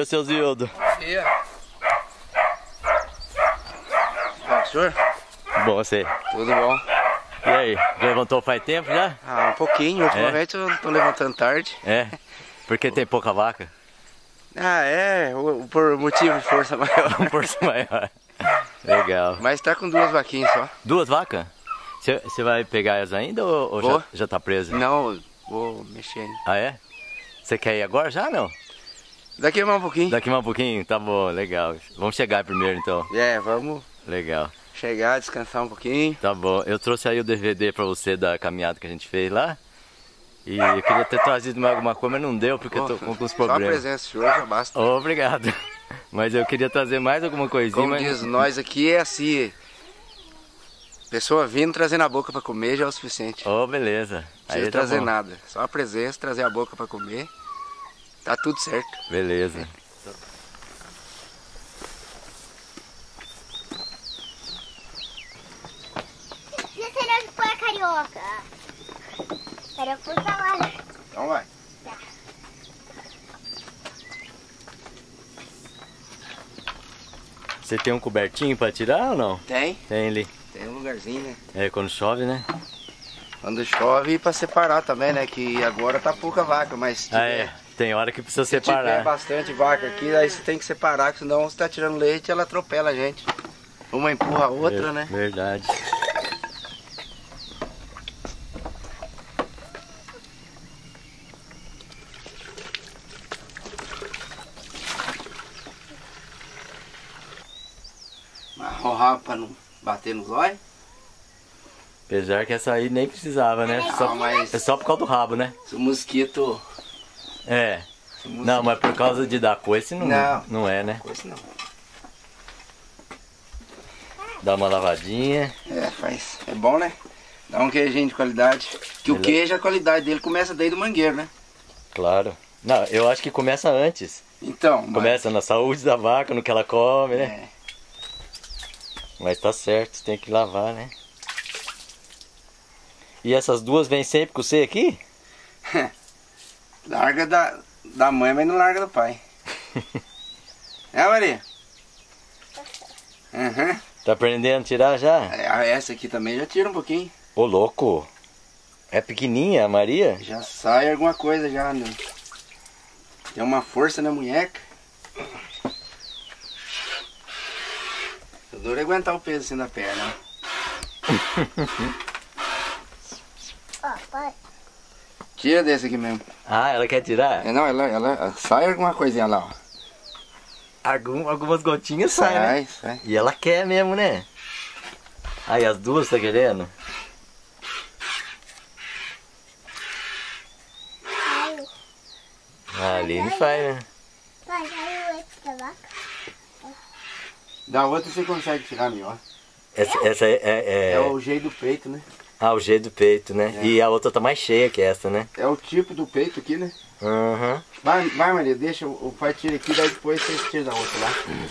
dia, seu Zildo. Bom dia. Bom, senhor? Bom, você. Tudo bom? E aí, levantou faz tempo já? Ah, um pouquinho. Ultimamente eu tô levantando tarde. É? Porque tem pouca vaca? Ah, por motivo de força maior. Força maior. Legal. Mas tá com 2 vaquinhas só. 2 vacas? Você vai pegar elas ainda ou já tá presa? Não, vou mexer ainda. Ah, é? Você quer ir agora já, não? Daqui a mais um pouquinho. Daqui mais um pouquinho? Tá bom, legal. Vamos chegar primeiro, então. Vamos Legal. chegar, descansar um pouquinho. Tá bom. Eu trouxe aí o DVD pra você da caminhada que a gente fez lá. E eu queria ter trazido mais alguma coisa, mas não deu porque eu tô com alguns problemas. Só a presença, senhor, já basta. Obrigado. Mas eu queria trazer mais alguma coisinha. Como mas... diz, nós aqui é assim... Pessoa vindo, trazendo a boca pra comer já é o suficiente. Oh, beleza. Não precisa trazer nada. Só a presença, trazer a boca pra comer. Tá tudo certo. Beleza. E você não põe a carioca? Carioca tá lá. Então vai. Você tem um cobertinho pra tirar ou não? Tem. Tem ali. Tem um lugarzinho, né? É, quando chove, né? Quando chove pra separar também, né? Que agora tá pouca vaca, mas se tiver, tem hora que precisa se tiver separar. bastante vaca aqui, aí você tem que separar, que senão você tá tirando leite e ela atropela a gente. Uma empurra a outra, né? Verdade. Amarra o rabo pra não bater nos olhos. Apesar que essa aí nem precisava, né? mas- É só por causa do rabo, né? Se o mosquito... É. Não, mas por causa de dar coice não é, né? Coisa não. Dá uma lavadinha. Faz. É bom, né? Dá um queijinho de qualidade. Que o queijo, a qualidade dele começa desde o mangueiro, né? Claro. Não, eu acho que começa antes. Então, Começa na saúde da vaca, no que ela come, né? É. Mas tá certo, tem que lavar, né? E essas duas vêm sempre com você aqui? Larga da mãe, mas não larga do pai. É, Maria? Uhum. Tá aprendendo a tirar já? Essa aqui também já tira um pouquinho. Ô, louco! É pequenininha a Maria? Já sai alguma coisa já, né? Tem uma força na munheca. O duro é aguentar o peso assim da perna. Ó, pai. Tira desse aqui mesmo. Ah, ela quer tirar? Não, ela sai alguma coisinha lá, ó. Algumas gotinhas saem, né? Sai. E ela quer mesmo, né? Aí as duas tá querendo? Caiu. Ah, ali não faz, né? Pai, caiu o leite da vaca. Da outra você consegue tirar melhor. Essa É o jeito do peito, né? Ah, o jeito do peito, né? É. E a outra tá mais cheia que essa, né? É o tipo do peito aqui, né? Uhum. Vai Maria, deixa o pai tira aqui, daí depois você tira da outra lá.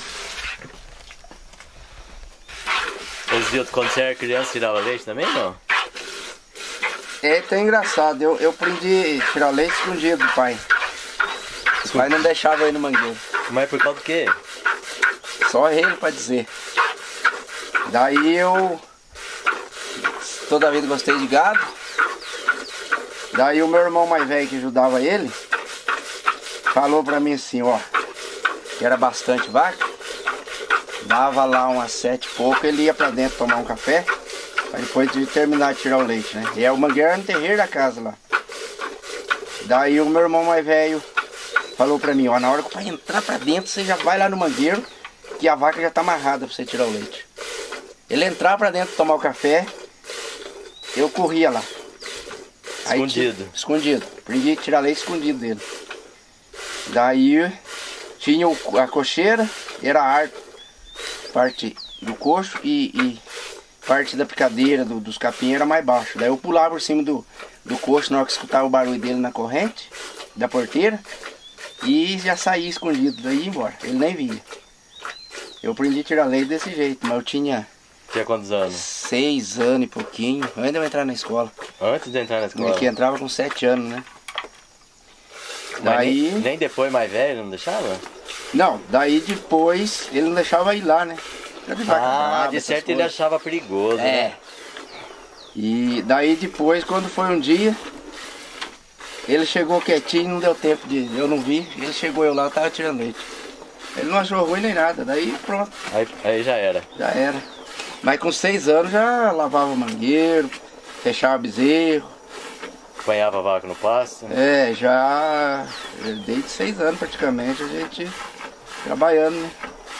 Os Zildo, quando você era criança, tirava leite também, não? É até engraçado, eu aprendi a tirar leite escondido do pai. O pai não deixava eu ir no mangueiro. Mas por causa do quê? Só ele pra dizer. Daí eu toda a vida gostei de gado. Daí o meu irmão mais velho que ajudava ele falou pra mim assim, ó, que era bastante vaca. Dava lá umas 7 e pouco, ele ia pra dentro tomar um café. Aí depois de terminar de tirar o leite, né? E é o mangueiro era no terreiro da casa lá. Daí o meu irmão mais velho falou pra mim, ó, na hora que o pai entrar pra dentro, você já vai lá no mangueiro, que a vaca já tá amarrada pra você tirar o leite. Ele entrar pra dentro tomar o café, eu corria lá. Escondido. Escondido. Aprendi a tirar leite escondido dele. Daí tinha a cocheira, era a parte do coxo e parte da picadeira dos capim era mais baixo. Daí eu pulava por cima do coxo na hora que escutava o barulho dele na corrente da porteira e já saía escondido, daí ia embora. Ele nem via. Eu aprendi a tirar leite desse jeito, mas eu tinha... Tinha quantos anos? 6 anos e pouquinho, antes de eu entrar na escola. Antes de entrar na escola? Que entrava com 7 anos, né? Mas Daí... nem depois mais velho não deixava? Não, daí depois ele não deixava ir lá, né? De certo ele achava perigoso, né? E daí depois, quando foi um dia, ele chegou quietinho, não deu tempo de... Eu não vi, ele chegou, eu lá, eu tava tirando leite. Ele não achou ruim nem nada, daí pronto. Aí já era. Já era. Mas com 6 anos já lavava o mangueiro, fechava bezerro. Apanhava a vaca no pasto? Já desde 6 anos praticamente a gente trabalhando, né?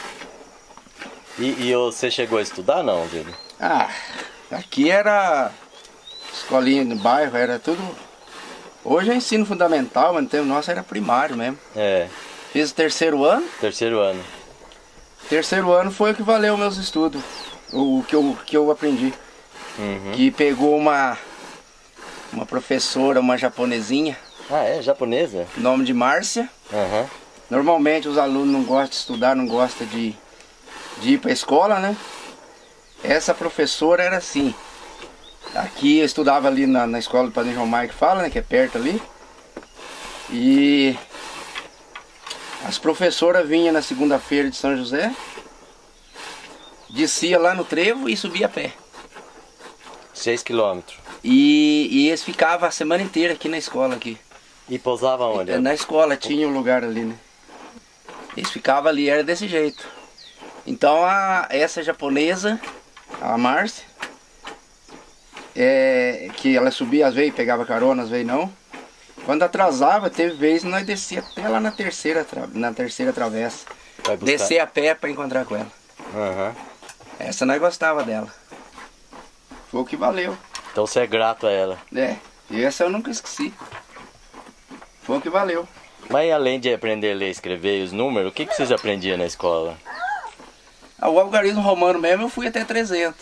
E você chegou a estudar não, Dele? Aqui era escolinha no bairro, era tudo... Hoje é ensino fundamental, mas no tempo nosso era primário mesmo. Fiz o 3º ano. 3º ano. 3º ano foi o que valeu meus estudos, o que eu aprendi. Que pegou uma professora, uma japonesinha. Japonesa? Nome de Márcia. Normalmente os alunos não gostam de estudar, não gostam de ir para a escola, né? Essa professora era assim. Aqui eu estudava ali na escola do Padre João Maia que fala, né? Que é perto ali. E as professoras vinham na segunda-feira de São José, descia lá no trevo e subia a pé. 6 quilômetros. E eles ficavam a semana inteira aqui na escola aqui. E pousavam onde? Na escola tinha um lugar ali, né? Eles ficavam ali, era desse jeito. Então essa japonesa, a Márcia, que ela subia às vezes, pegava carona, às vezes não. Quando atrasava, teve vezes nós descia até lá na terceira travessa. Descer a pé para encontrar com ela. Essa nós gostava dela. Foi o que valeu. Então você é grato a ela. E essa eu nunca esqueci. Foi o que valeu. Mas além de aprender a ler e escrever e os números, o que vocês aprendiam na escola? O algarismo romano mesmo eu fui até 300.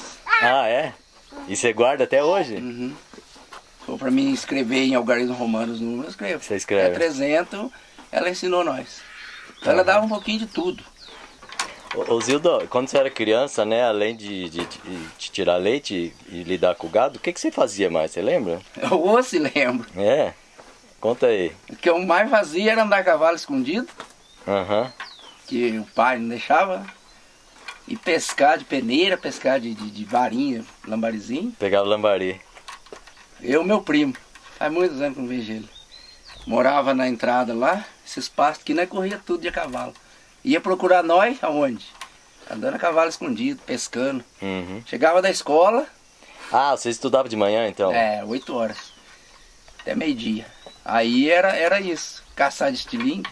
E você guarda até hoje? Foi pra mim escrever em algarismo romano os números, eu escrevo. Você escreve? Até 300 ela ensinou nós. Então ela dava um pouquinho de tudo. Ô Zildo, quando você era criança, né, além de tirar leite e lidar com o gado, o que você fazia mais, você lembra? Eu se lembro. Conta aí. O que eu mais fazia era andar a cavalo escondido. Que o pai não deixava. E pescar de peneira, pescar de varinha, lambarizinho. Pegava lambari. Eu e meu primo. Faz muitos anos que não vejo ele. Morava na entrada lá, esses pastos que nós corria tudo de a cavalo. Ia procurar nós aonde? Andando a cavalo escondido, pescando. Chegava da escola. Você estudava de manhã então? 8 horas. Até meio-dia. Aí era isso. Caçar de estilingue,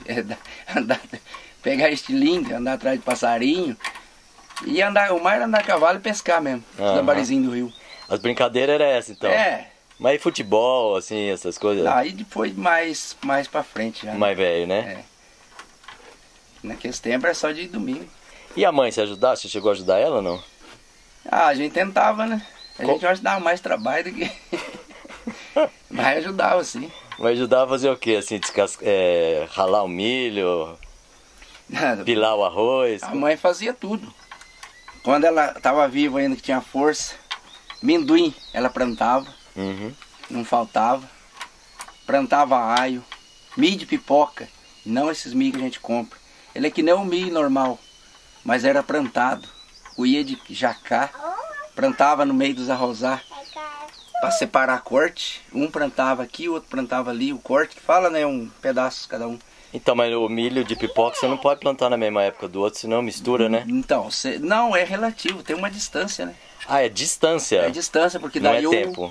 pegar estilingue, andar atrás de passarinho. E o mais era andar a cavalo e pescar mesmo. Os lambarizinhos do rio. As brincadeiras eram essas então? Mas e futebol, assim, essas coisas? Aí depois mais pra frente já. Mais velho, né? Naqueles tempos era só de domingo. E a mãe, você ajudava? Você chegou a ajudar ela ou não? A gente tentava, né? A gente acho que dava mais trabalho do que... Mas ajudava, sim. Mas ajudava a fazer o quê? Assim, ralar o milho, pilar o arroz? A mãe fazia tudo. Quando ela estava viva ainda, que tinha força, minduim ela plantava, não faltava. Plantava alho, milho de pipoca, não esses milho que a gente compra. Ele é que nem o milho normal, mas era plantado. Colhia de jacá, plantava no meio dos arrozar, para separar a corte. Um plantava aqui, o outro plantava ali, o corte, que fala, né, um pedaço cada um. Então, mas o milho de pipoca você não pode plantar na mesma época do outro, senão mistura, né? Então, não, é relativo, tem uma distância, né? É distância? É distância, porque não daí tempo.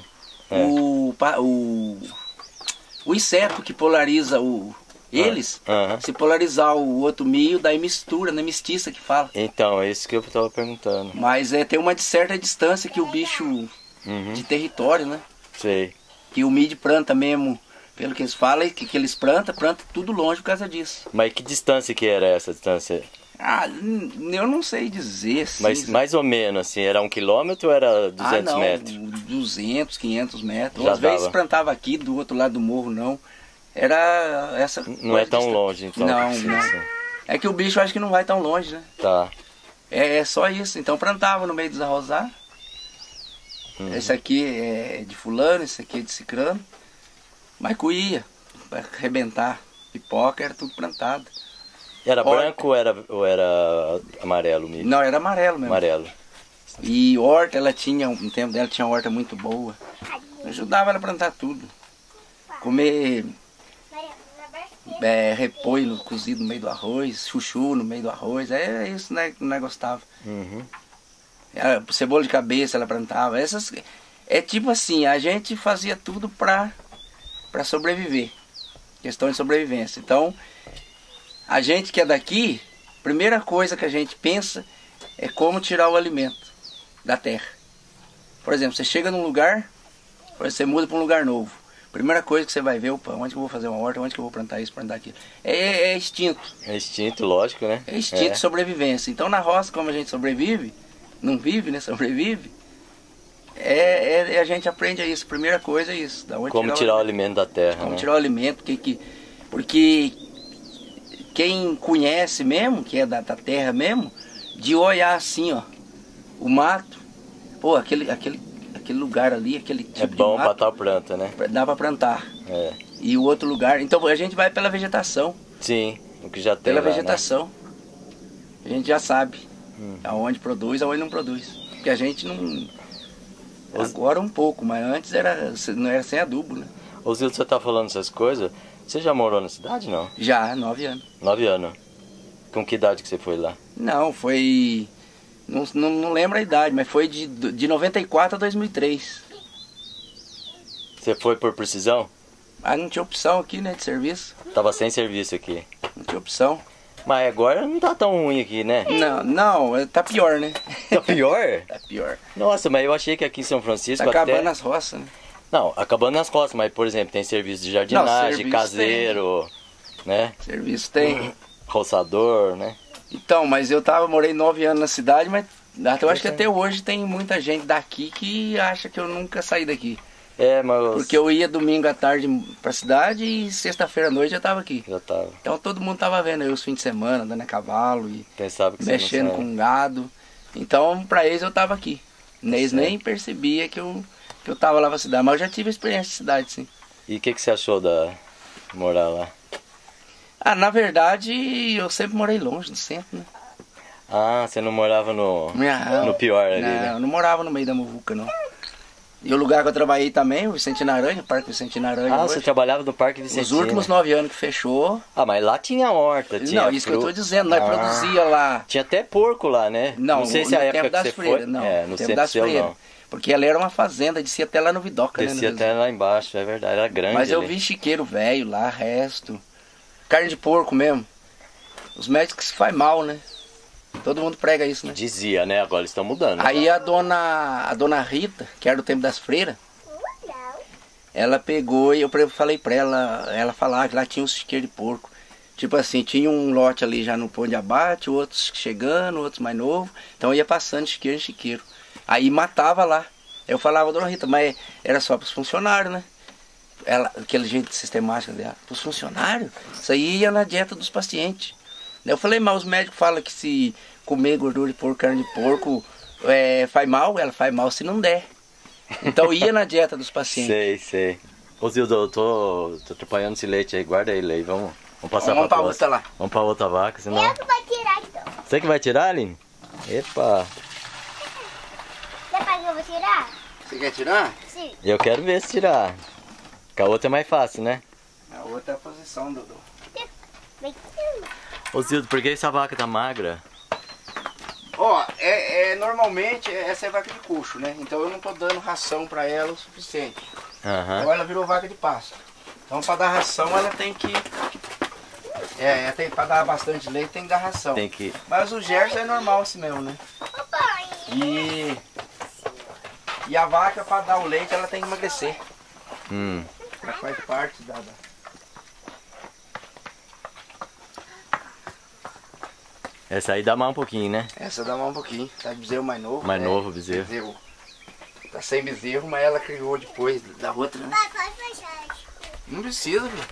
O inseto que polariza eles, se polarizar o outro milho, daí mistura, né? Mestiça que fala. Então, é isso que eu estava perguntando. Mas tem uma certa distância que o bicho de território, né? Sei. Que o milho planta mesmo. Pelo que eles falam, que eles plantam tudo longe por causa disso. Mas que distância que era essa distância? Eu não sei dizer. Assim, mas mais ou menos, assim, era 1 quilômetro ou era 200 metros? 200, 500 metros. Já Às vezes plantava aqui, do outro lado do morro, não. Era essa... Não é tão longe, então. Não. É que o bicho acho que não vai tão longe, né? Tá. É só isso. Então plantava no meio dos arrozar. Esse aqui é de fulano, esse aqui é de cicrano. Mas colhia, para arrebentar pipoca, era tudo plantado. Era branco ou era amarelo o milho? Não, era amarelo mesmo. Amarelo. E horta, ela tinha, no tempo dela tinha uma horta muito boa. Eu ajudava ela a plantar tudo. Comer repolho cozido no meio do arroz, chuchu no meio do arroz, é isso, né, que nós gostava. Cebola de cabeça ela plantava. É tipo assim, a gente fazia tudo pra sobreviver. Questão de sobrevivência. Então, a gente que é daqui, primeira coisa que a gente pensa é como tirar o alimento da terra. Por exemplo, você chega num lugar, você muda para um lugar novo. Primeira coisa que você vai ver, opa, onde que eu vou fazer uma horta, onde que eu vou plantar isso, plantar aquilo. É instinto. É instinto, lógico, né? É instinto de sobrevivência. Então na roça, como a gente sobrevive, não vive, né? Sobrevive. A gente aprende isso. Primeira coisa é isso. Da onde como tirar o alimento da terra. Como né? tirar o alimento. Porque quem conhece mesmo, que é da terra mesmo, de olhar assim, ó, o mato, pô, aquele lugar ali, aquele tipo é bom de mato, pra tal planta, né? dá pra plantar. É. E o outro lugar, então a gente vai pela vegetação. Sim, o que já tem Pela lá, vegetação. Né? A gente já sabe aonde produz, aonde não produz. Porque a gente não... Agora um pouco, mas antes não era sem adubo, né? Ô Zildo, você tá falando essas coisas, você já morou na cidade, não? Já, 9 anos. 9 anos. Com que idade que você foi lá? Não, foi... Não lembro a idade, mas foi de 94 a 2003. Você foi por precisão? Ah, não tinha opção aqui, né, de serviço. Tava sem serviço aqui. Não tinha opção. Mas agora não tá tão ruim aqui, né? Não, tá pior, né? Tá pior? Tá pior. Nossa, mas eu achei que aqui em São Francisco Tá acabando as roças, né? Não, acabando nas roças, mas por exemplo, tem serviço de jardinagem, serviço caseiro, né? Serviço tem. Roçador, né? Então, mas morei 9 anos na cidade, mas eu acho que até hoje tem muita gente daqui que acha que eu nunca saí daqui. É, mas... Porque eu ia domingo à tarde pra cidade e sexta-feira à noite eu tava aqui. Já tava. Então todo mundo tava vendo eu os fins de semana, andando a cavalo e pensava que mexendo com gado. Então pra eles eu tava aqui. Eles nem percebia que eu tava lá pra cidade. Mas eu já tive experiência de cidade, sim. E o que você achou de morar lá? Ah, na verdade eu sempre morei longe do centro, né? Ah, você não morava no pior ali, né? Eu não morava no meio da muvuca, não. E o lugar que eu trabalhei também, o Vicentino Aranha, o Parque Vicentino Aranha. Ah, você trabalhava no Parque Vicentino? Os últimos 9 anos que fechou. Ah, mas lá tinha horta, tinha Não, isso que eu tô dizendo, nós produzia lá. Tinha até porco lá, né? Não sei se a época que você foi. Não, no tempo das freiras. não. Porque ela era uma fazenda, descia até lá no Vidoca, né? Descia até lá embaixo, é verdade, era grande. Mas eu ali. vi chiqueiro velho lá, resto. Carne de porco mesmo. Os médicos se faz mal, né? Todo mundo prega isso, né? Dizia, né? Agora eles estão mudando. Aí a dona Rita, que era do tempo das freiras, ela pegou e eu falei pra ela falava que lá tinha um chiqueiro de porco. Tipo assim, tinha um lote ali já no ponto de abate, outros chegando, outros mais novos. Então eu ia passando de chiqueiro em chiqueiro. Aí matava lá. Eu falava, dona Rita, mas era só pros funcionários, né? Aquele jeito sistemático dela. Pros funcionários? Isso aí ia na dieta dos pacientes. Eu falei, mas os médicos falam que se comer gordura de porco, carne de porco, faz mal. Ela faz mal se não der. Então ia na dieta dos pacientes. Sei. Ô Zildo, eu tô atrapalhando esse leite aí, guarda ele aí, vamos passar pra outra lá. Vamos pra outra vaca, senão... Eu que vou tirar então. Você que vai tirar, Aline? Epa! Dá pra que eu vou tirar? Você quer tirar? Sim. Eu quero ver se tirar. Com a outra é mais fácil, né? A outra é a posição, Dodô. Ô Zildo, por que essa vaca tá magra? Ó, normalmente essa é vaca de coxo, né? Então eu não tô dando ração pra ela o suficiente. Aham. Agora ela virou vaca de pasto. Então pra dar ração ela tem que... pra dar bastante leite tem que dar ração. Tem que... Mas o Gerson é normal assim mesmo, né? E a vaca pra dar o leite ela tem que emagrecer. Ela faz parte da... Essa aí dá mais um pouquinho, né? Essa dá mais um pouquinho. Tá bezerro mais novo. Mais né? novo, bezerro. Tá sem bezerro, mas ela criou depois da outra, né? Pai, pode fechar. Não precisa, viu?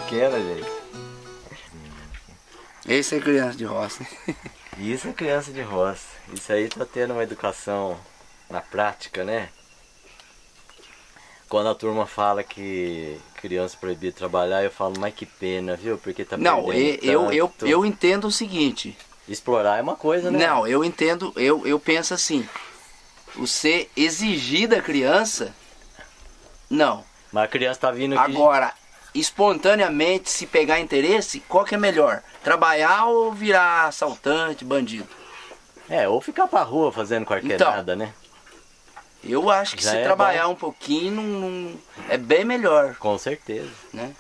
pequena, gente. Esse é criança de roça. Isso é criança de roça. Isso aí tá tendo uma educação na prática, né? Quando a turma fala que criança proibida de trabalhar, eu falo, mas que pena, viu? Porque tá Não, perdendo tanto. eu entendo o seguinte. Explorar é uma coisa, né? Não, eu entendo, eu penso assim. Você exigir da criança, não. Mas a criança tá vindo aqui... Agora, espontaneamente, se pegar interesse, qual que é melhor? Trabalhar ou virar assaltante, bandido? ou ficar pra rua fazendo qualquer Então, nada, né? Eu acho que Já se é trabalhar bom. um pouquinho, é bem melhor, Com certeza. né?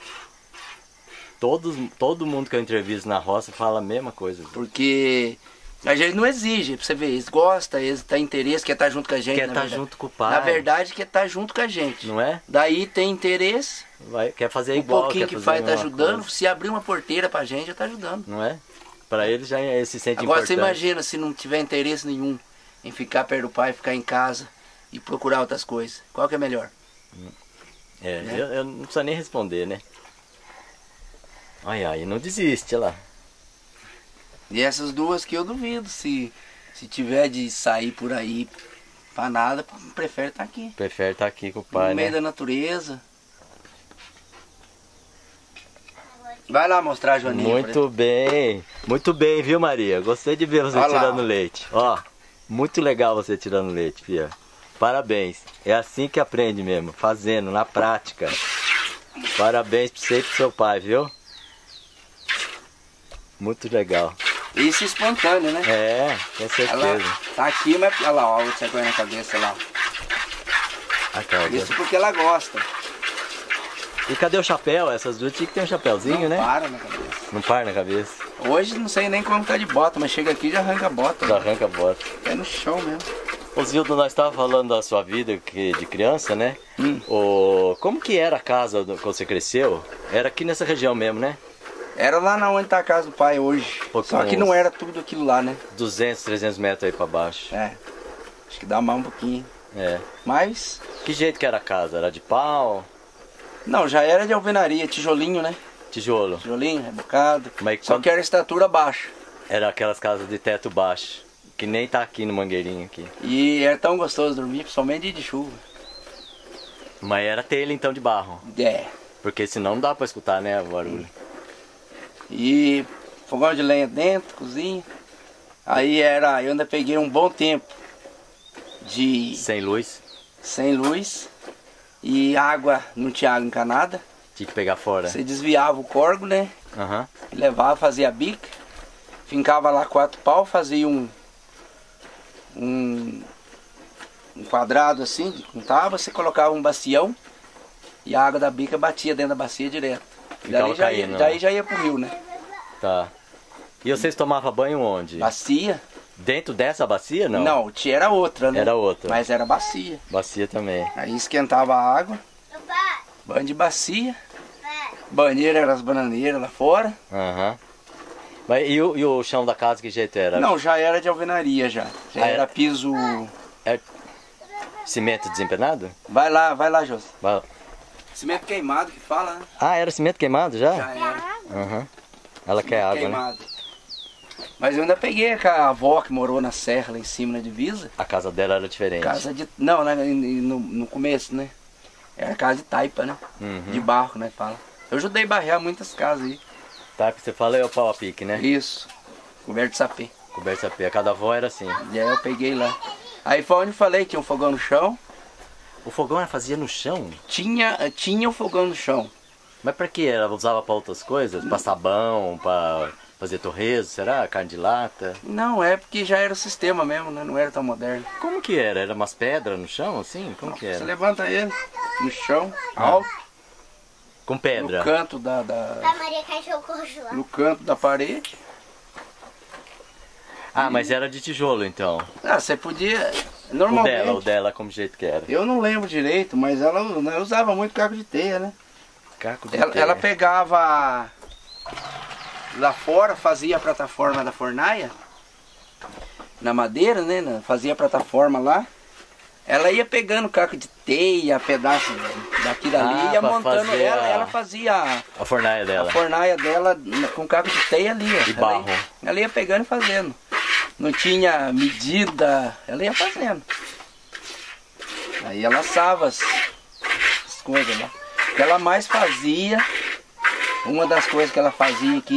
Todo mundo que eu entrevisto na roça fala a mesma coisa. Porque a gente não exige, pra você ver, eles gostam, eles têm interesse, quer estar junto com a gente. Quer na estar verdade. junto com o pai. Na verdade, quer estar junto com a gente. Não é? Daí tem interesse, Quer fazer um igual. pouquinho quer que fazer faz tá a mesma ajudando. coisa. Se abrir uma porteira pra gente, já tá ajudando. Não é? Pra eles já se sente Agora importante. você imagina se não tiver interesse nenhum em ficar perto do pai, ficar em casa e procurar outras coisas. Qual que é melhor? Né? Eu não preciso nem responder, né? Ai, não desiste, olha lá. E essas duas que eu duvido, se tiver de sair por aí pra nada, prefere estar aqui. Prefere estar aqui com o pai, No meio né? da natureza. Vai lá mostrar a Joaninha. Muito bem, viu, Maria? Gostei de ver você Olha lá, tirando ó. leite. Ó, muito legal você tirando leite, filha. Parabéns. É assim que aprende mesmo, fazendo, na prática. Parabéns pra você e pro seu pai, viu? Muito legal. Isso espontâneo, né? Com Ela certeza. tá aqui, mas olha lá, ó, você põe na cabeça lá. A carga. Isso porque ela gosta. E cadê o chapéu? Essas duas tinha que ter um chapéuzinho, Não né? para na cabeça. Não para na cabeça. Hoje não sei nem como tá de bota, mas chega aqui e já arranca a bota. Já arranca a bota. É no chão mesmo. Ô Zildo, nós estávamos falando da sua vida de criança, né? Como que era a casa que você cresceu? Era aqui nessa região mesmo, né? Era lá na onde tá a casa do pai hoje. Pô, Só que não era tudo aquilo lá, né? 200, 300 metros aí pra baixo. É. Acho que dá mais um pouquinho. É. Mas... Que jeito que era a casa? Era de pau? Não, já era de alvenaria, tijolinho, né? Tijolo? Tijolinho, rebocado. Mas Só quando- que era estatura baixa. Era aquelas casas de teto baixo. Que nem tá aqui no Mangueirinho aqui. E era tão gostoso dormir, principalmente dia de chuva. Mas era telha então de barro. É. Porque senão não dá pra escutar, né, o barulho. E fogão de lenha dentro, cozinha. Aí eu ainda peguei um bom tempo de Sem luz, sem luz e água, não tinha água encanada. tinha que pegar fora. Você desviava o corgo, né? Aham. Levava, fazia a bica, fincava lá 4 pau, fazia um quadrado assim, com tábua, você colocava um bacião e a água da bica batia dentro da bacia direto. Ficava caindo, Daí já ia pro rio, né? Tá. E vocês tomavam banho onde? Bacia? Dentro dessa bacia, não? Não, era outra, né? Era outra. Mas era bacia. Bacia também. Aí esquentava a água, Pai, banho de bacia, pai. banheiro era as bananeiras lá fora. Aham. Mas e o chão da casa, que jeito era? Não, já era de alvenaria já. Já Ah, era é? piso. É cimento desempenado? Vai lá, José. Vai- Cimento queimado que fala, né? Ah, era cimento queimado já? Já era. Aham. Ela quer água, né? Queimado. Mas eu ainda peguei com a avó que morou na serra lá em cima na divisa. A casa dela era diferente. Casa de. Não, né? No começo, né? Era casa de taipa, né? Uhum. De barro, né? Fala. Eu ajudei a barrear muitas casas aí. Tá, que você fala é o pau a pique, né? Isso. Coberto de sapê. Coberta a pé. Cada avó era assim. E aí eu peguei lá. Aí foi onde eu falei, tinha um fogão no chão. O fogão ela fazia no chão? Tinha o fogão no chão. Mas pra que? Ela usava pra outras coisas? Pra sabão, pra fazer torresmo, será? Carne de lata? Não, é porque já era o sistema mesmo, né? Não era tão moderno. Como que era? Era umas pedras no chão, assim? Como que Você era? levanta ele no chão, alto, Com no pedra? canto A Maria cachorro cojo lá. no canto da parede. Ah, mas era de tijolo então. Ah, você podia. O Normalmente. dela como jeito que era. Eu não lembro direito, mas ela usava muito caco de teia, né? Caco de Ela terra. pegava lá fora, fazia a plataforma da fornaia na madeira, né? Fazia a plataforma lá. Ela ia pegando caco de teia, pedaço daqui e dali, ia montando. Ela fazia a fornaia dela. A fornaia dela com caco de teia ali, ó. E barro. Ela ia pegando e fazendo. Não tinha medida, ela ia fazendo. Aí ela assava as coisas lá. O que ela mais fazia, uma das coisas que ela fazia aqui,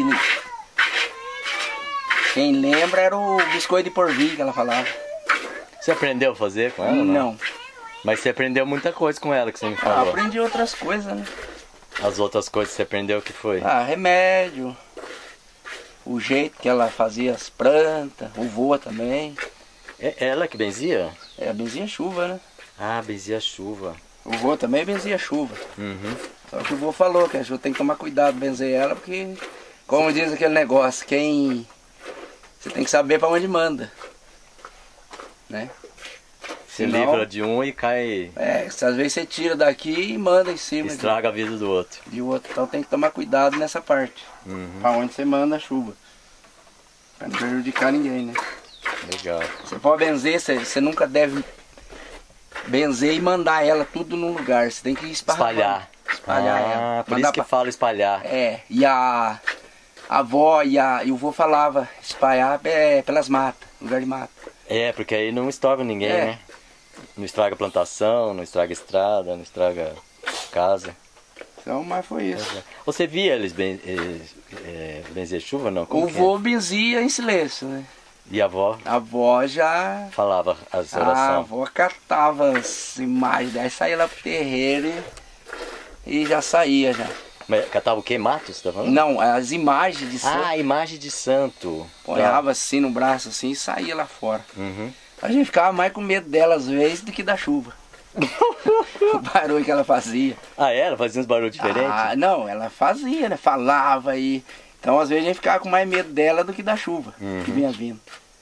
quem lembra, era o biscoito de porvir que ela falava. Você aprendeu a fazer com ela? Não. Mas você aprendeu muita coisa com ela que você me falou. Aprendi outras coisas, né? As outras coisas que você aprendeu, o que foi? Remédio. O jeito que ela fazia as plantas, o voa também. É ela que benzia? Benzia chuva, né? Ah, benzia chuva. O vô também benzia chuva. Uhum. Só que o vô falou que a gente tem que tomar cuidado benzer ela, porque, como diz aquele negócio, você tem que saber para onde manda. Né? Se livra de um e cai. Às vezes você tira daqui e manda em cima. Estraga a vida do outro. De outro. Então tem que tomar cuidado nessa parte. Uhum. Para onde você manda a chuva. Para não prejudicar ninguém, né? Legal. Você pode benzer, você nunca deve benzer e mandar ela tudo num lugar. Você tem que espalhar ela. Por isso que fala espalhar. E a avó e o vô falava espalhar pelas matas, lugar de mata. Porque aí não estorva ninguém, né? Não estraga plantação, não estraga estrada, não estraga casa. Então, mas foi isso. Você via eles benzer chuva, não? Como o vô benzia em silêncio, né? E a avó? A avó já falava as orações. A avó catava as imagens, aí saía lá pro terreiro e já saía já. Mas catava o que? Matos, tá falando? Não, as imagens de santo. A imagem de santo. Ponhava assim no braço assim e saía lá fora. Uhum. A gente ficava mais com medo dela às vezes do que da chuva. O barulho que ela fazia. Ela fazia uns barulhos diferentes? Não, ela fazia, né? Falava aí. Então às vezes a gente ficava com mais medo dela do que da chuva que vinha vindo.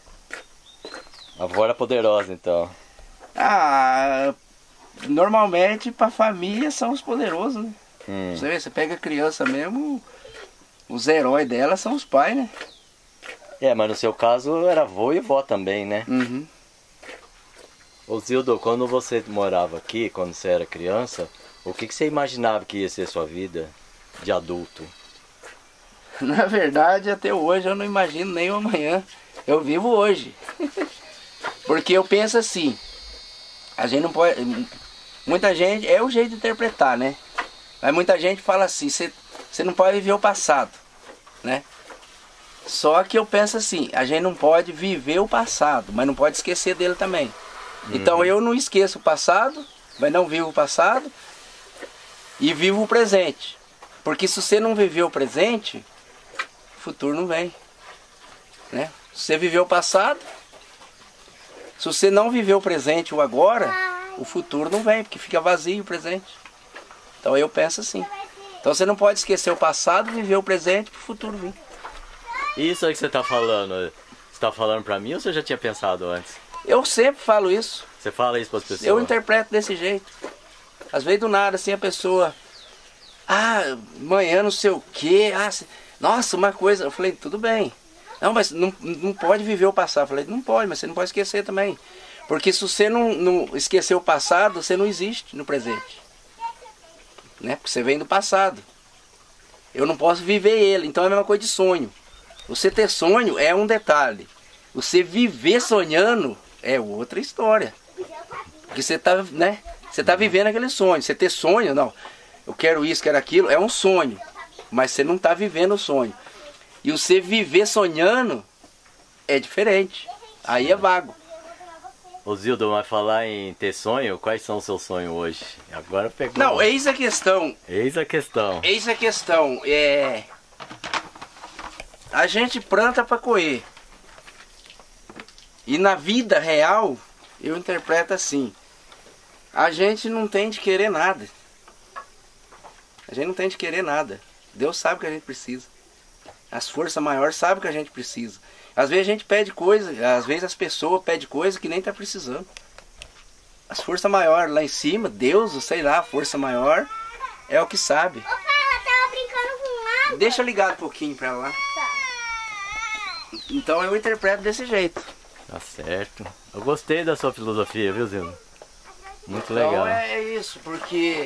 A avó era poderosa então? Normalmente pra família são os poderosos, né? Você vê, você pega a criança mesmo, os heróis dela são os pais, né? Mas no seu caso era avô e vó também, né? Uhum. Ô Zildo, quando você morava aqui, quando você era criança, o que você imaginava que ia ser sua vida de adulto? Na verdade, até hoje eu não imagino nem o amanhã. Eu vivo hoje. Porque eu penso assim, a gente não pode... Muita gente, é o jeito de interpretar, né? Mas muita gente fala assim, você não pode viver o passado, né? Só que eu penso assim, a gente não pode viver o passado, mas não pode esquecer dele também. Então eu não esqueço o passado, mas não vivo o passado e vivo o presente. Porque se você não viver o presente, o futuro não vem, né? Se você viveu o passado, se você não viver o presente ou agora, o futuro não vem, porque fica vazio o presente. Então eu penso assim. Então você não pode esquecer o passado, viver o presente para o futuro vir. Isso aí que você está falando, você está falando para mim ou você já tinha pensado antes? Eu sempre falo isso. Você fala isso para as pessoas? Eu interpreto desse jeito. Às vezes do nada assim a pessoa... amanhã não sei o quê. Nossa, uma coisa... Eu falei, tudo bem. Não, mas não pode viver o passado. Eu falei, não pode, mas você não pode esquecer também. Porque se você não esquecer o passado, você não existe no presente. Né? Porque você vem do passado. Eu não posso viver ele, então é a mesma coisa de sonho. Você ter sonho é um detalhe. Você viver sonhando é outra história. Porque você está, né? Você tá vivendo aquele sonho. Você ter sonho, não. Eu quero isso, quero aquilo, é um sonho. Mas você não está vivendo o sonho. E você viver sonhando é diferente. Aí é vago. Ô Zildo, vai falar em ter sonho? Quais são os seus sonhos hoje? Agora pegou. Não, eis a questão. Eis a questão. Eis a questão. A gente planta para colher. E na vida real, eu interpreto assim. A gente não tem de querer nada. A gente não tem de querer nada. Deus sabe o que a gente precisa. As forças maiores sabem o que a gente precisa. Às vezes a gente pede coisa, às vezes as pessoas pedem coisa que nem está precisando. As forças maiores lá em cima, Deus, sei lá, a força maior é o que sabe. Ô, pai, ela tava brincando com água. Deixa ligado um pouquinho para lá. Tá. Então eu interpreto desse jeito. Tá certo. Eu gostei da sua filosofia, viu, Zildo? Muito legal. Então é isso, porque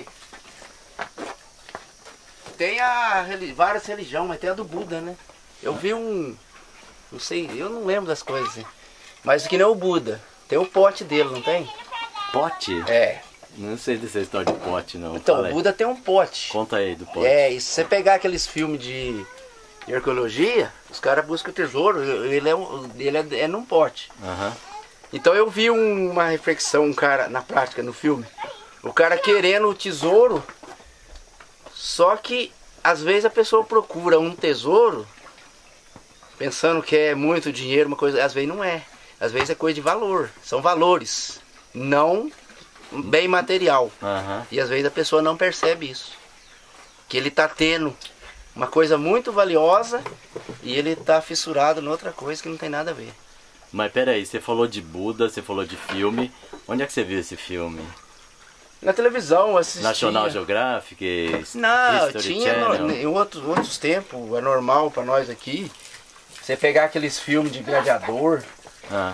tem várias religiões, mas tem a do Buda, né? Eu vi não sei, eu não lembro das coisas, assim. Mas que nem o Buda, tem o pote dele, não tem? Pote? É. Não sei dessa história de pote, não. Então, Fala o aí. Buda tem um pote. Conta aí do pote. É, e se você pegar aqueles filmes de arqueologia, os caras buscam o tesouro, ele é num pote. Aham. Então eu vi uma reflexão, um cara, na prática, no filme, o cara querendo o tesouro, só que às vezes a pessoa procura um tesouro, pensando que é muito dinheiro, uma coisa, às vezes não é. Às vezes é coisa de valor, são valores, não bem material. Aham. E às vezes a pessoa não percebe isso. Que ele está tendo uma coisa muito valiosa e ele está fissurado em outra coisa que não tem nada a ver. Mas peraí, você falou de Buda, você falou de filme. Onde é que você viu esse filme? Na televisão, eu assistia. National Geographic? Não, History tinha Channel? em outros tempos, é normal para nós aqui. Você pegar aqueles filmes de gladiador, Ah,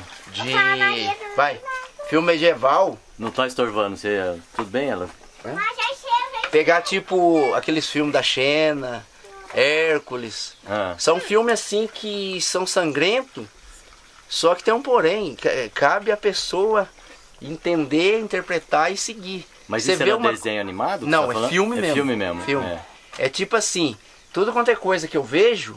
filme medieval. não tá estorvando, você... Tudo bem, ela? Pegar tipo aqueles filmes da Xena, Hércules. Ah, São filmes assim que são sangrentos, só que tem um porém, cabe a pessoa entender, interpretar e seguir. mas Você isso vê era desenho animado? que Não, você tá é falando? filme mesmo. É filme mesmo. Filme. É. É tipo assim, tudo quanto é coisa que eu vejo,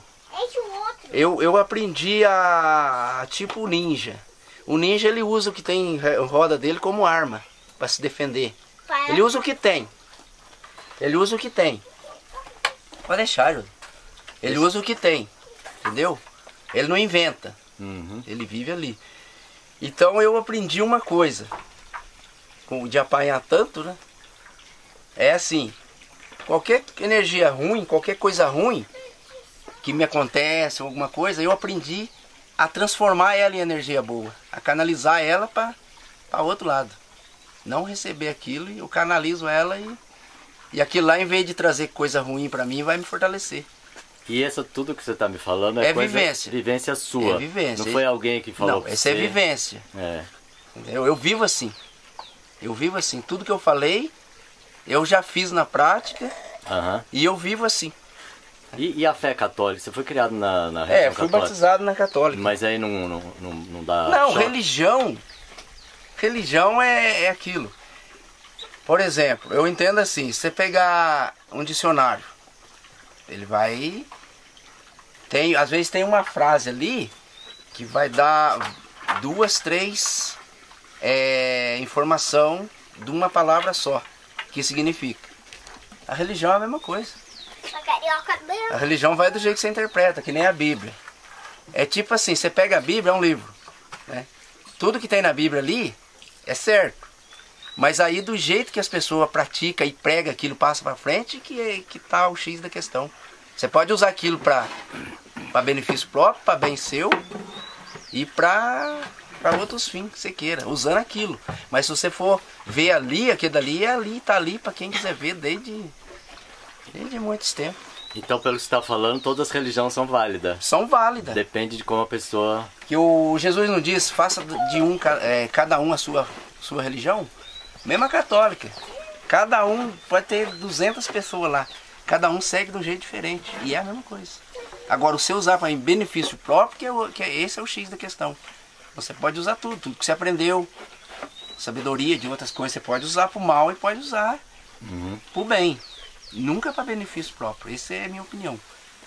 eu aprendi tipo o ninja. O ninja ele usa o que tem em roda dele como arma para se defender. Ele usa o que tem. Ele usa o que tem. Pode deixar, Júlio. Ele usa o que tem. Entendeu? Ele não inventa. Uhum. Ele vive ali. Então eu aprendi uma coisa. De apanhar tanto, né? É assim. Qualquer energia ruim, qualquer coisa ruim que me acontece, alguma coisa, eu aprendi a transformar ela em energia boa. A canalizar ela para outro lado. Não receber aquilo, eu canalizo ela e aquilo lá, em vez de trazer coisa ruim para mim, vai me fortalecer. E isso tudo que você tá me falando é coisa, vivência. Vivência sua. É vivência. Não foi alguém que falou Não, pra essa é você? vivência. É. Eu vivo assim. Eu vivo assim. Tudo que eu falei, eu já fiz na prática Aham. e eu vivo assim. E a fé católica? Você foi criado na religião Eu fui católica? batizado na católica. Mas aí não dá Não, choque? religião é aquilo. Por exemplo, eu entendo assim, se você pegar um dicionário, ele vai... às vezes tem uma frase ali que vai dar 2, 3 informação de uma palavra só, que significa. A religião é a mesma coisa. A religião vai do jeito que você interpreta, que nem a Bíblia. É tipo assim, você pega a Bíblia, é um livro, né? Tudo que tem na Bíblia ali é certo. Mas aí do jeito que as pessoas praticam e pregam aquilo, passa para frente, que tá o X da questão. Você pode usar aquilo para benefício próprio, para bem seu e para outros fins que você queira, usando aquilo. Mas se você for ver ali, aquilo dali tá ali para quem quiser ver desde muitos tempos. Então, pelo que você está falando, todas as religiões são válidas. São válidas. Depende de como a pessoa... Que o Jesus não diz, faça de cada um a sua religião? Mesmo a católica. Cada um pode ter 200 pessoas lá. Cada um segue de um jeito diferente. E é a mesma coisa. Agora, o você usar para em benefício próprio, esse é o X da questão. Você pode usar tudo que você aprendeu. Sabedoria de outras coisas, você pode usar para o mal e pode usar para o bem. Nunca para benefício próprio. Essa é a minha opinião.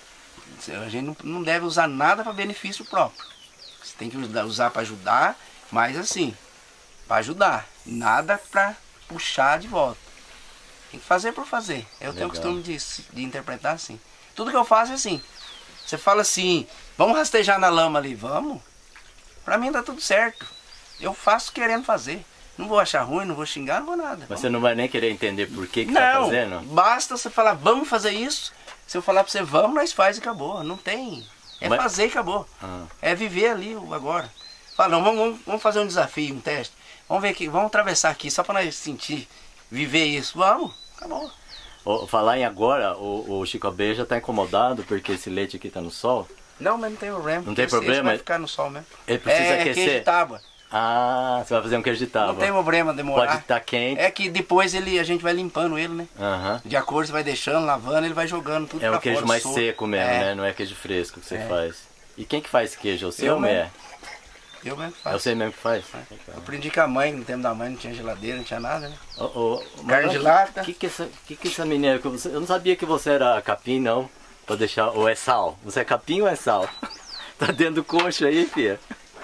A gente não deve usar nada para benefício próprio. Você tem que usar para ajudar, mas assim, para ajudar. Nada para puxar de volta. Tem que fazer por fazer. Eu tenho o costume de interpretar assim. Tudo que eu faço é assim. Você fala assim, vamos rastejar na lama ali, vamos. Para mim tá tudo certo. Eu faço querendo fazer. Não vou achar ruim, não vou xingar, não vou nada. Mas você não vai nem querer entender por que não, tá fazendo? Basta você falar, vamos fazer isso. Se eu falar pra você, vamos, nós faz e acabou. Não tem. Fazer e acabou. É viver ali o agora. Fala, não, vamos fazer um desafio, um teste. Vamos ver aqui, vamos atravessar aqui, só para nós sentir, viver isso. Vamos, acabou. Falar em agora, o Chico Abelha já tá incomodado porque esse leite aqui tá no sol? Não, mas não tem problema. Não tem problema? Esse vai ficar no sol mesmo. Ele precisa aquecer. Queijo de tábua. Ah, você vai fazer um queijo de tábua. Não tem problema demorar. Pode estar quente. É que depois a gente vai limpando ele, né? Aham. De acordo, você vai deixando, lavando, ele vai jogando tudo É pra um queijo fora, mais solto. seco mesmo, né? Não é queijo fresco que você faz. E quem que faz queijo? É o seu Eu ou é? Eu mesmo que É faço. você mesmo que faz? Eu aprendi com a mãe, no tempo da mãe não tinha geladeira, não tinha nada, né? Carne de lata. Que essa menina... Eu não sabia que você era capim, não. Pra deixar... Ou é sal? Você é capim ou é sal? Tá dentro do coxo aí, filha.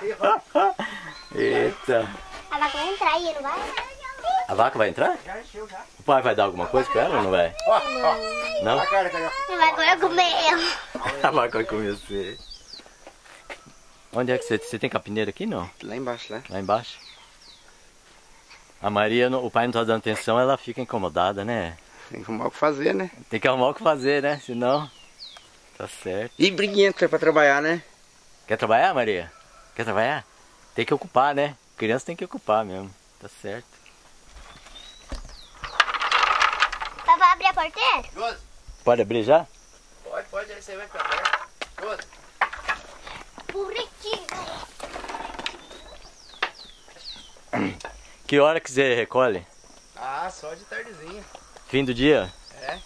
Eita. A vaca vai entrar aí, não vai? A vaca vai entrar? Já encheu, já. O pai vai dar alguma coisa pra ela ou não vai? Ó, ó. Não? A cara, cara. Não vai agora comer eu. A vaca vai comer você. Onde é que você tem capineira aqui, não? Lá embaixo, né? Lá embaixo? A Maria, o pai não tá dando atenção, ela fica incomodada, né? Tem que arrumar o que fazer, né? Tem que arrumar o que fazer, né? Senão... Tá certo. E briguento pra trabalhar, né? Quer trabalhar, Maria? Quer trabalhar? Tem que ocupar, né? Criança tem que ocupar mesmo. Tá certo. Vai abrir a porteira? Josi, Pode abrir já? pode, aí você vai ficar aberto. Josi. Burritinho. Que hora que você recolhe? Ah, só de tardezinha. Fim do dia? É.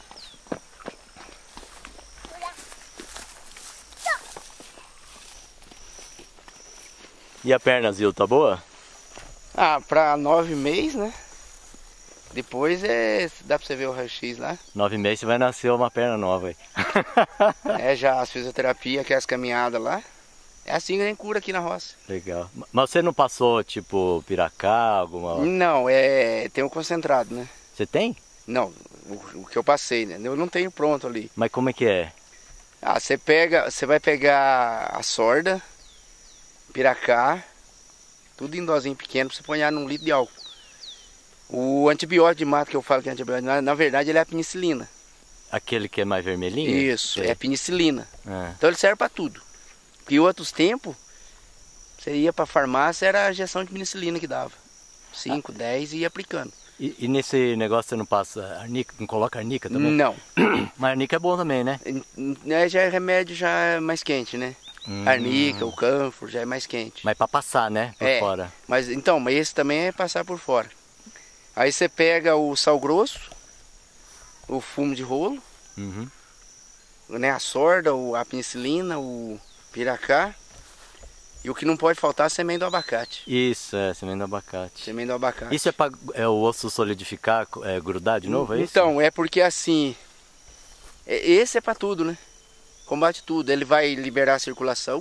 E a perna, Zil, tá boa? Ah, pra 9 meses, né? Depois dá pra você ver o raio-x lá. 9 meses você vai nascer uma perna nova aí. É, já as fisioterapia, que é as caminhadas lá. É assim que a gente cura aqui na roça. Legal. Mas você não passou, tipo, piracá, alguma... Não, tem o concentrado, né? Você tem? Não, o que eu passei, né? Eu não tenho pronto ali. Mas como é que é? Ah, você vai pegar a sorda, piracá, tudo em dosinho pequeno, pra você pôr num litro de álcool. O antibiótico de mato que eu falo que é antibiótico, na verdade ele é a penicilina. Aquele que é mais vermelhinho? Isso, Sei. é a penicilina. Ah. Então ele serve pra tudo. Porque em outros tempos, você ia pra farmácia, era a injeção de penicilina que dava. 5, 10 e ia aplicando. E nesse negócio você não passa arnica, não coloca arnica também? Não. Mas arnica é bom também, né? Já é remédio já mais quente, né? Arnica, o cânforo já é mais quente. Mas pra passar, né? Por fora. Mas esse também é passar por fora. Aí você pega o sal grosso, o fumo de rolo, né, a sorda, a penicilina, o piracá. E o que não pode faltar é a semente do abacate. Isso, semente do abacate. Semente do abacate. Isso é para o osso solidificar, grudar de novo, é isso? Então, é porque assim, esse é para tudo, né? Combate tudo. Ele vai liberar a circulação,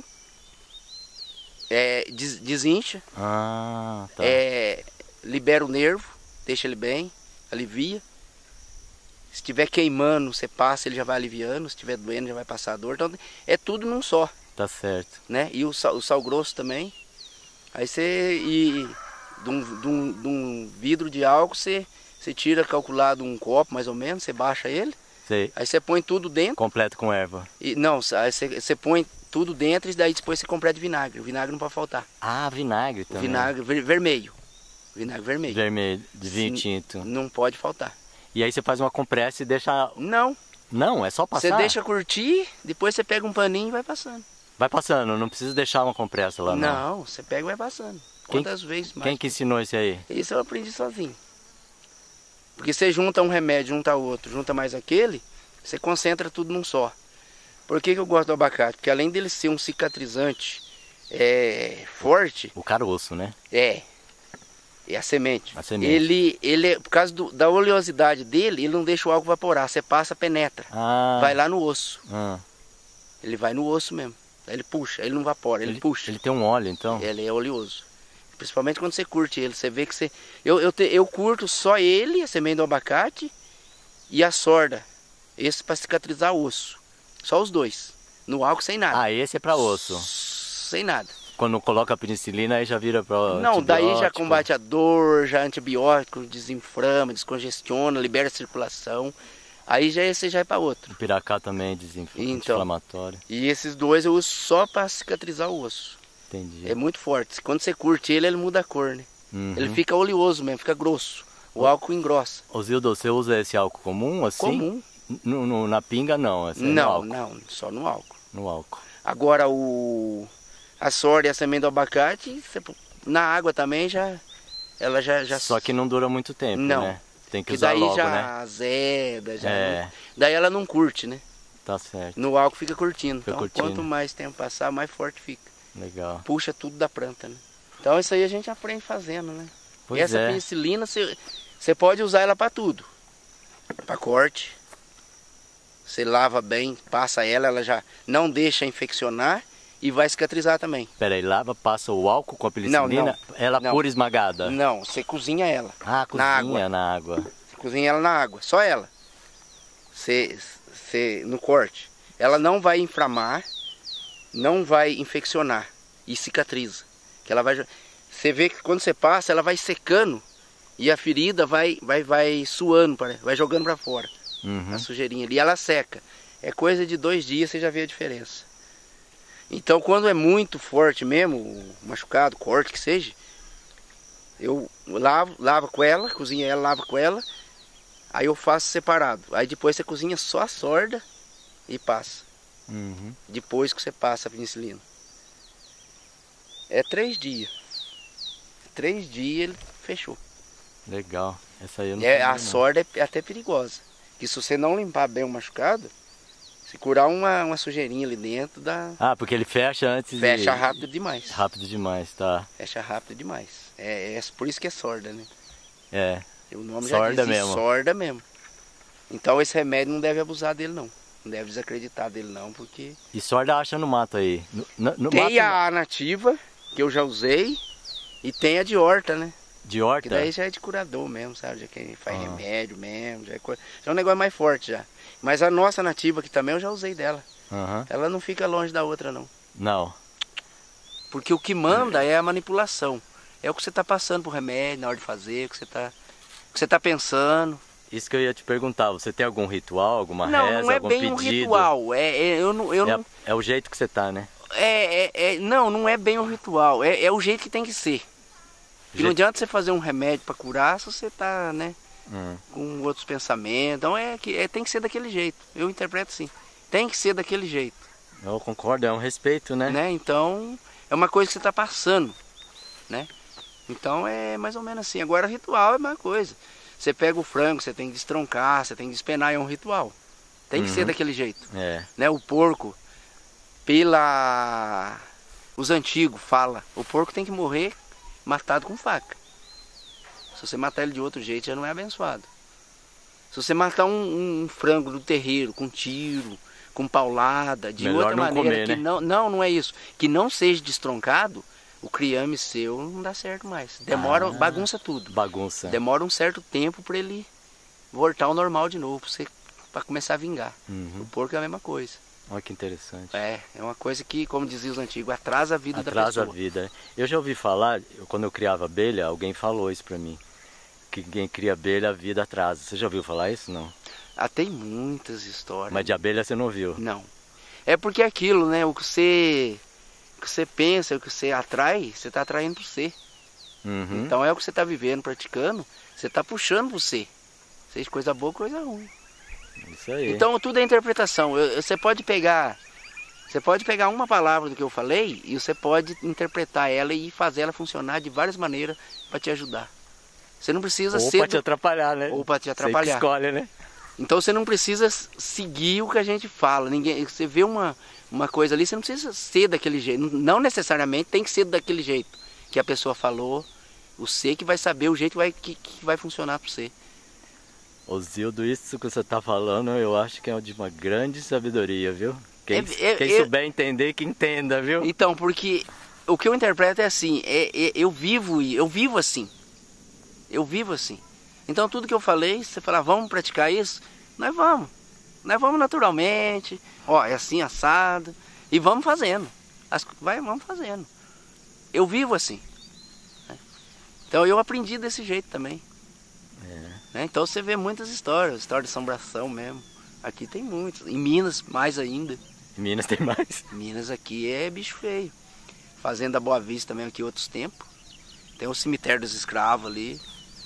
desincha, tá. libera o nervo, deixa ele bem, alivia. Se estiver queimando, você passa, ele já vai aliviando. Se estiver doendo, já vai passar a dor. Então, é tudo num só. Tá certo. Né? E o sal grosso também. Aí você, de um vidro de álcool, você tira calculado um copo mais ou menos, você baixa ele. Sei. Aí você põe tudo dentro. Completo com erva. Não, aí você põe tudo dentro e daí depois você completa de vinagre. O vinagre não pode faltar. Ah, vinagre também. Vinagre vermelho. Vinagre vermelho. Vermelho, de vinho tinto. Não pode faltar. E aí você faz uma compressa e deixa... Não. Não, é só passar? Você deixa curtir, depois você pega um paninho e vai passando. Vai passando, não precisa deixar uma compressa lá, não? Não, você pega e vai passando. Quantas vezes mais? Quem que ensinou isso aí? Isso eu aprendi sozinho. Porque você junta um remédio, junta outro, junta mais aquele, você concentra tudo num só. Por que eu gosto do abacate? Porque além dele ser um cicatrizante forte... O caroço, né? É a semente. A semente. Ele por causa da oleosidade dele, ele não deixa o álcool evaporar. Você passa, penetra. Vai lá no osso. Ele vai no osso mesmo. Aí ele puxa, ele não evapora, ele puxa. Ele tem um óleo, então? Ele é oleoso. Principalmente quando você curte ele. Você vê que você... Eu curto só ele, a semente do abacate e a sorda. Esse para cicatrizar osso. Só os dois. No álcool sem nada. Ah, esse é para osso? Sem nada. Quando coloca a penicilina, aí já vira para Não, daí já combate a dor, já antibiótico, desinflama, descongestiona, libera a circulação. Aí esse já é para outro. O piracá também desinflamatório. E esses dois eu uso só para cicatrizar o osso. Entendi. É muito forte. Quando você curte ele muda a cor, né? Ele fica oleoso mesmo, fica grosso. O álcool engrossa. Ô Zildo, você usa esse álcool comum assim? Comum. Na pinga não? Não, só no álcool. No álcool. Agora a sorda e a semente do abacate, você Na água também ela já... Só que não dura muito tempo, não. Né? Tem que usar daí logo, já né? azeda, já... É. Daí ela não curte, né? Tá certo. No álcool fica curtindo. Fica Então curtindo. quanto mais tempo passar, mais forte fica. Legal. Puxa tudo da planta, né? Então isso aí a gente aprende fazendo, né? Pois E essa é. penicilina, você pode usar ela para tudo. Para corte. Você lava bem, passa ela já não deixa infeccionar e vai cicatrizar também. Peraí, lava, passa o álcool com a penicilina? Ela não. pura esmagada? Não, você cozinha ela. Cozinha na água. Você cozinha ela na água, só ela. No corte. Ela não vai inflamar, não vai infeccionar e cicatriza. Que ela vai... Você vê que quando você passa, ela vai secando e a ferida vai suando, vai jogando para fora. A sujeirinha ali, e ela seca. É coisa de 2 dias, você já vê a diferença. Então, quando é muito forte mesmo, o machucado, corte que seja, eu lavo com ela, cozinha ela, lavo com ela, aí eu faço separado. Aí depois você cozinha só a sorda e passa. Depois que você passa a penicilina. É 3 dias. 3 dias ele fechou. Legal. Essa aí eu não sabia, A não. sorda é até perigosa. Que se você não limpar bem o machucado, se curar uma sujeirinha ali dentro, porque ele fecha antes fecha rápido demais. Rápido demais, tá. Fecha rápido demais. É por isso que é sorda, né? É. O nome Sorda já diz, mesmo. sorda mesmo. Então esse remédio não deve abusar dele não. Não deve desacreditar dele não, porque... E sorda acha no mato aí? No Tem mato, a nativa, que eu já usei, e tem a de horta, né? de horta? Que daí já é de curador mesmo, sabe? Já que faz remédio mesmo, já é um negócio mais forte já. Mas a nossa nativa aqui também eu já usei dela. Ela não fica longe da outra não. Não. Porque o que manda é a manipulação. É o que você está passando pro remédio na hora de fazer, o que você tá pensando. Isso que eu ia te perguntar, você tem algum ritual, alguma Não, reza, não é algum bem pedido? um ritual. É o jeito que você tá, né? Não é bem um ritual. É o jeito que tem que ser. E não adianta você fazer um remédio para curar se você tá, né, com outros pensamentos. Então tem que ser daquele jeito. Eu interpreto assim. Tem que ser daquele jeito. Eu concordo, é um respeito, né? Então, é uma coisa que você está passando, né? Então é mais ou menos assim. Agora ritual é a mesma coisa. Você pega o frango, você tem que destroncar, você tem que despenar, é um ritual. Tem que ser daquele jeito. Né? O porco, os antigos falam, o porco tem que morrer matado com faca. Se você matar ele de outro jeito, já não é abençoado. Se você matar um frango do terreiro com tiro, com paulada, de melhor outra não maneira, comer, que né? não é isso, que não seja destroncado, o criame seu não dá certo mais. Demora, bagunça tudo. Bagunça. Demora um certo tempo para ele voltar ao normal de novo, para começar a vingar. O porco é a mesma coisa. Olha que interessante. É uma coisa que, como diziam os antigos, atrasa a vida da pessoa. Atrasa a vida. Eu já ouvi falar, quando eu criava abelha, alguém falou isso pra mim. Que quem cria abelha, a vida atrasa. Você já ouviu falar isso, não? Tem muitas histórias. Mas de abelha você não ouviu? Não. É porque é aquilo, né? O que você pensa, o que você atrai, você está atraindo para você. Então é o que você está vivendo, praticando, você está puxando você. Seja coisa boa ou coisa ruim. Isso aí. Então tudo é interpretação. Você pode pegar uma palavra do que eu falei e você pode interpretar ela e fazer ela funcionar de várias maneiras para te ajudar. Você não precisa ou ser... para te atrapalhar, né? Ou para te atrapalhar. Você que escolhe, né? Então você não precisa seguir o que a gente fala. Você vê uma coisa ali, você não precisa ser daquele jeito. Não necessariamente tem que ser daquele jeito que a pessoa falou. Você que vai saber o jeito que vai funcionar para você. Ô Zildo, isso que você está falando, eu acho que é de uma grande sabedoria, viu? Quem souber entender, que entenda, viu? Então, porque o que eu interpreto é assim, eu vivo assim. Eu vivo assim. Então tudo que eu falei, você falar, vamos praticar isso? Nós vamos naturalmente, é assim, assado, e vamos fazendo. Vamos fazendo. Eu vivo assim. Né? Então eu aprendi desse jeito também. Né? Então você vê muitas histórias, história de assombração mesmo. Aqui tem muitas, em Minas mais ainda. Em Minas tem mais? Minas aqui é bicho feio. Fazenda Boa Vista também aqui outros tempos. Tem o cemitério dos escravos ali.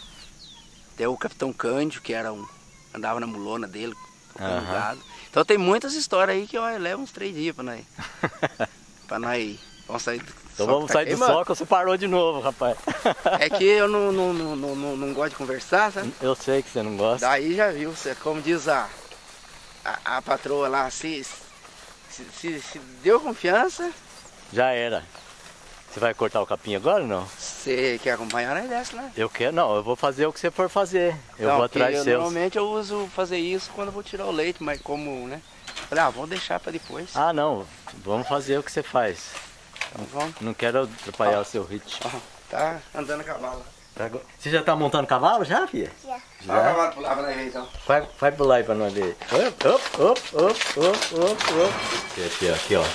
Tem o Capitão Cândido, que andava na mulona dele, tocando gado. Então tem muitas histórias aí que leva uns 3 dias para nós Vamos sair do Então sol vamos que tá sair do queimando. sol que você parou de novo, rapaz. É que eu não gosto de conversar, sabe? Eu sei que você não gosta. Daí já viu, como diz a patroa lá, se deu confiança, Já era. Você vai cortar o capim agora ou não? você quer acompanhar, nós desce lá. Eu quero, não, eu vou fazer o que você for fazer. Eu Não, vou atrás porque dos seus. normalmente eu uso fazer isso quando eu vou tirar o leite, mas como, né? Falei, vamos deixar pra depois. Ah, não, vamos fazer o que você faz. Então vamos. Não quero atrapalhar o seu ritmo. Ó, tá andando a cavalo. Você já tá montando cavalo já, filha? Já. Olha o cavalo pular pra nós ver então. Vai pular aí pra nós ver. Aqui, ó.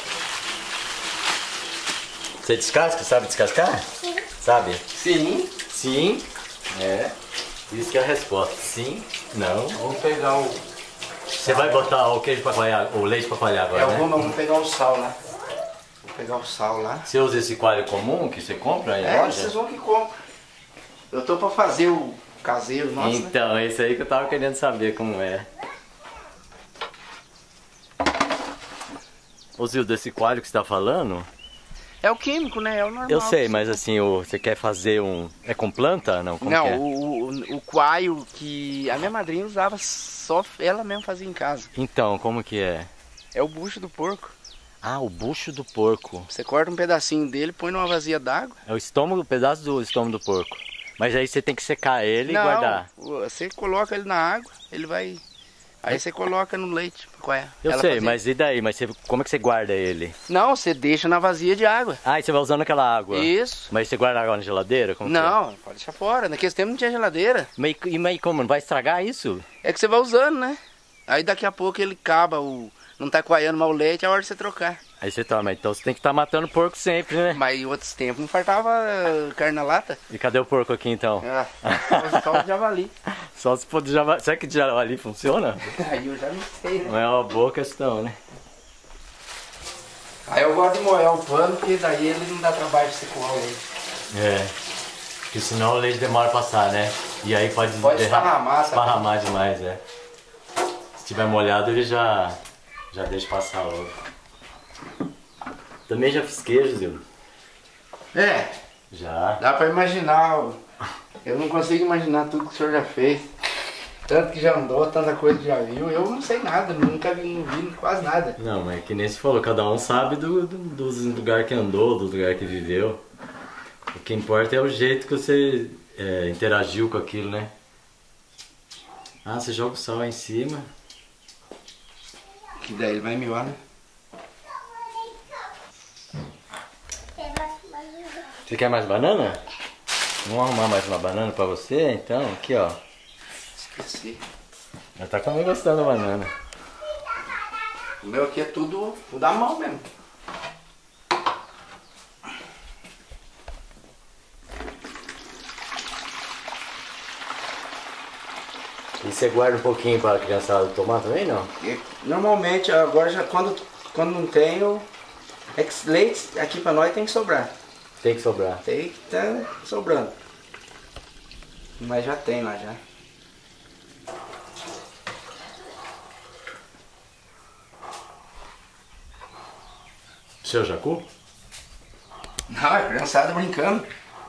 Você descasca? Sabe descascar? Sim. Sabe? Sim. Sim. É. Isso que é a resposta. Sim. Não. Vamos pegar o. Você vai botar o queijo pra coalhar, o leite pra coalhar agora, né? Vamos pegar o sal lá. Vou pegar o sal lá. Você usa esse coalho comum que você compra aí É, na loja? vocês vão que compram. Eu tô pra fazer o caseiro, nossa. Né? Então, é isso aí que eu tava querendo saber como é. Ô Zildo, desse coalho que você tá falando, É o químico, né? É o normal. eu sei, mas assim, você quer fazer um... É com planta? Não, como que Não, é? o coalho que a minha madrinha usava, só ela mesmo fazia em casa. Então, como que é? É o bucho do porco. Ah, o bucho do porco. Você corta um pedacinho dele, põe numa vasilha d'água. É o estômago, o pedaço do estômago do porco. Mas aí você tem que secar ele e guardar. Você coloca ele na água, ele vai... Aí você coloca no leite. Qual é? Eu Ela sei, fazia. mas e daí? Mas como é que você guarda ele? Não, você deixa na vasilha de água. Ah, e você vai usando aquela água? Isso. Mas você guarda água na geladeira? Como que Não, pode deixar fora. Naquele tempo não tinha geladeira. é? Mas como? Não vai estragar isso? É que você vai usando, né? Aí daqui a pouco ele acaba, não tá coalhando mal o leite, é a hora de você trocar. Aí você toma, então você tem que estar matando porco sempre, né? Mas em outros tempos não fartava carne na lata. E cadê o porco aqui então? Só o javali. Só se for de javali. Será que de javali funciona? Aí eu já não sei, né? Não é uma boa questão, né? Aí eu gosto de molhar o pano, porque daí ele não dá trabalho de você coar o leite. É. Porque senão o leite demora a passar, né? E aí pode esparramar, sabe? esparramar demais, é. Se tiver molhado ele já deixa passar logo. Também já fiz queijo, Zildo. É, Já. dá pra imaginar. Eu não consigo imaginar tudo que o senhor já fez. Tanto que já andou, tanta coisa que já viu. Eu não sei nada, nunca vi quase nada. Não, mas que nem você falou, cada um sabe dos lugares que andou, do lugar que viveu. O que importa é o jeito que você interagiu com aquilo, né? Ah, você joga o sal aí em cima. Que daí ele vai miar, né? Você quer mais banana? Vamos arrumar mais uma banana pra você, então? Aqui, ó. Esqueci. Já tá também gostando da banana. O meu aqui é tudo da mão mesmo. E você guarda um pouquinho para a criançada tomar também, não? E, normalmente, agora já quando não tenho, é que leite aqui pra nós tem que sobrar. Tem que sobrar. Tem que tá sobrando. Mas já tem lá já. Seu jacu? Não, é criançada brincando.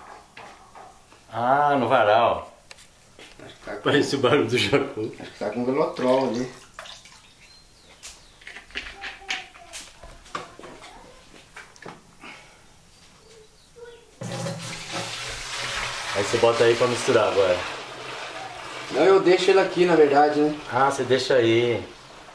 Ah, no varal. Acho que tá com, Parece o barulho do jacu. acho que tá com velotrol ali. Aí você bota aí pra misturar agora. Não, eu deixo ele aqui na verdade, né? Ah, você deixa aí.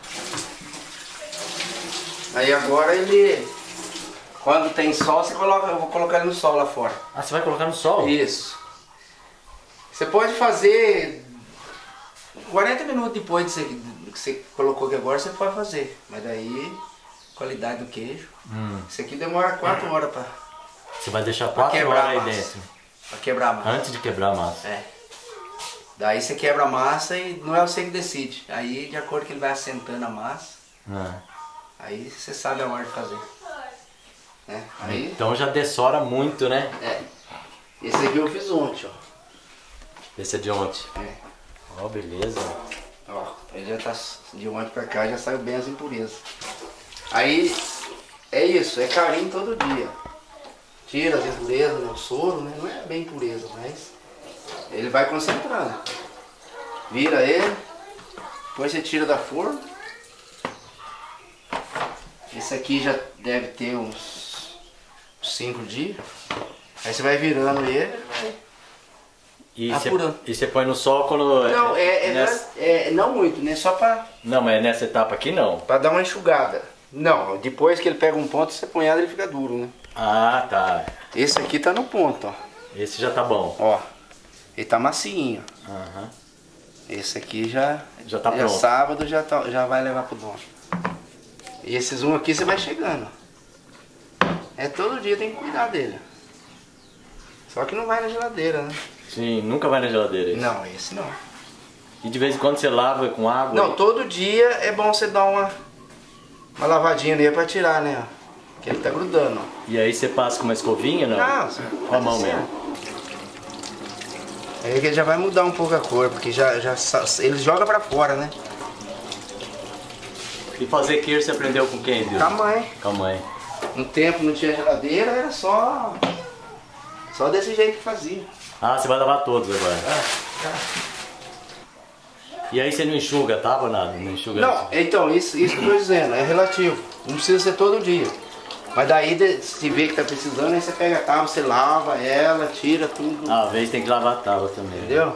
Aí agora ele... Quando tem sol, você coloca, eu vou colocar ele no sol lá fora. Ah, você vai colocar no sol? Isso. Você pode fazer 40 minutos depois que você colocou aqui agora, você pode fazer. Mas daí, qualidade do queijo. Isso aqui demora 4 horas pra Você vai deixar 4 quebrar horas a aí massa. dentro. quebrar a massa. Antes de quebrar a massa. É. Daí você quebra a massa e não é você que decide. Aí, de acordo que ele vai assentando a massa, aí você sabe a hora de fazer. É. Aí, Então já dessora muito, né? esse aqui eu fiz ontem, ó. Esse é de ontem. É. Ó, beleza. Ó, ele já tá de ontem pra cá, já saiu bem as impurezas. Aí, é isso, é carinho todo dia. tira as impurezas, né? O soro, né? Não é bem impureza, mas ele vai concentrando. Vira ele, depois você tira da forma. Esse aqui já deve ter uns 5 dias. Aí você vai virando ele e vai apurando. E você põe no sol quando... Não, não muito, né? Só pra... Não, mas nessa etapa aqui não. Pra dar uma enxugada. Não, depois que ele pega um ponto, você põe ele fica duro, né? Ah, tá. Esse aqui tá no ponto, ó. Esse já tá bom. Ó, ele tá macinho. Aham. Esse aqui já tá pronto. Sábado já vai levar pro dono. E esses um aqui você vai chegando. É todo dia tem que cuidar dele. Só que não vai na geladeira, né? Sim, nunca vai na geladeira esse. Não, esse não. E de vez em quando você lava com água? Não, todo dia é bom você dar uma lavadinha nele pra tirar, né? Que ele tá grudando, ó. E aí você passa com uma escovinha, não? Não, com a mão assim, mesmo. Aí que ele já vai mudar um pouco a cor, porque ele joga pra fora, né? E fazer queijo você aprendeu com quem, viu? Com a mãe. Com a mãe. Um tempo não tinha geladeira, era só desse jeito que fazia. Ah, você vai lavar todos agora. E aí você não enxuga, tá, ou nada? Não enxuga? Não, então, isso que eu tô dizendo, é relativo. Não precisa ser todo dia. Mas daí, se vê que tá precisando, aí você pega a tábua, você lava ela, tira tudo. Ah, às vezes tem que lavar a tábua também. Entendeu?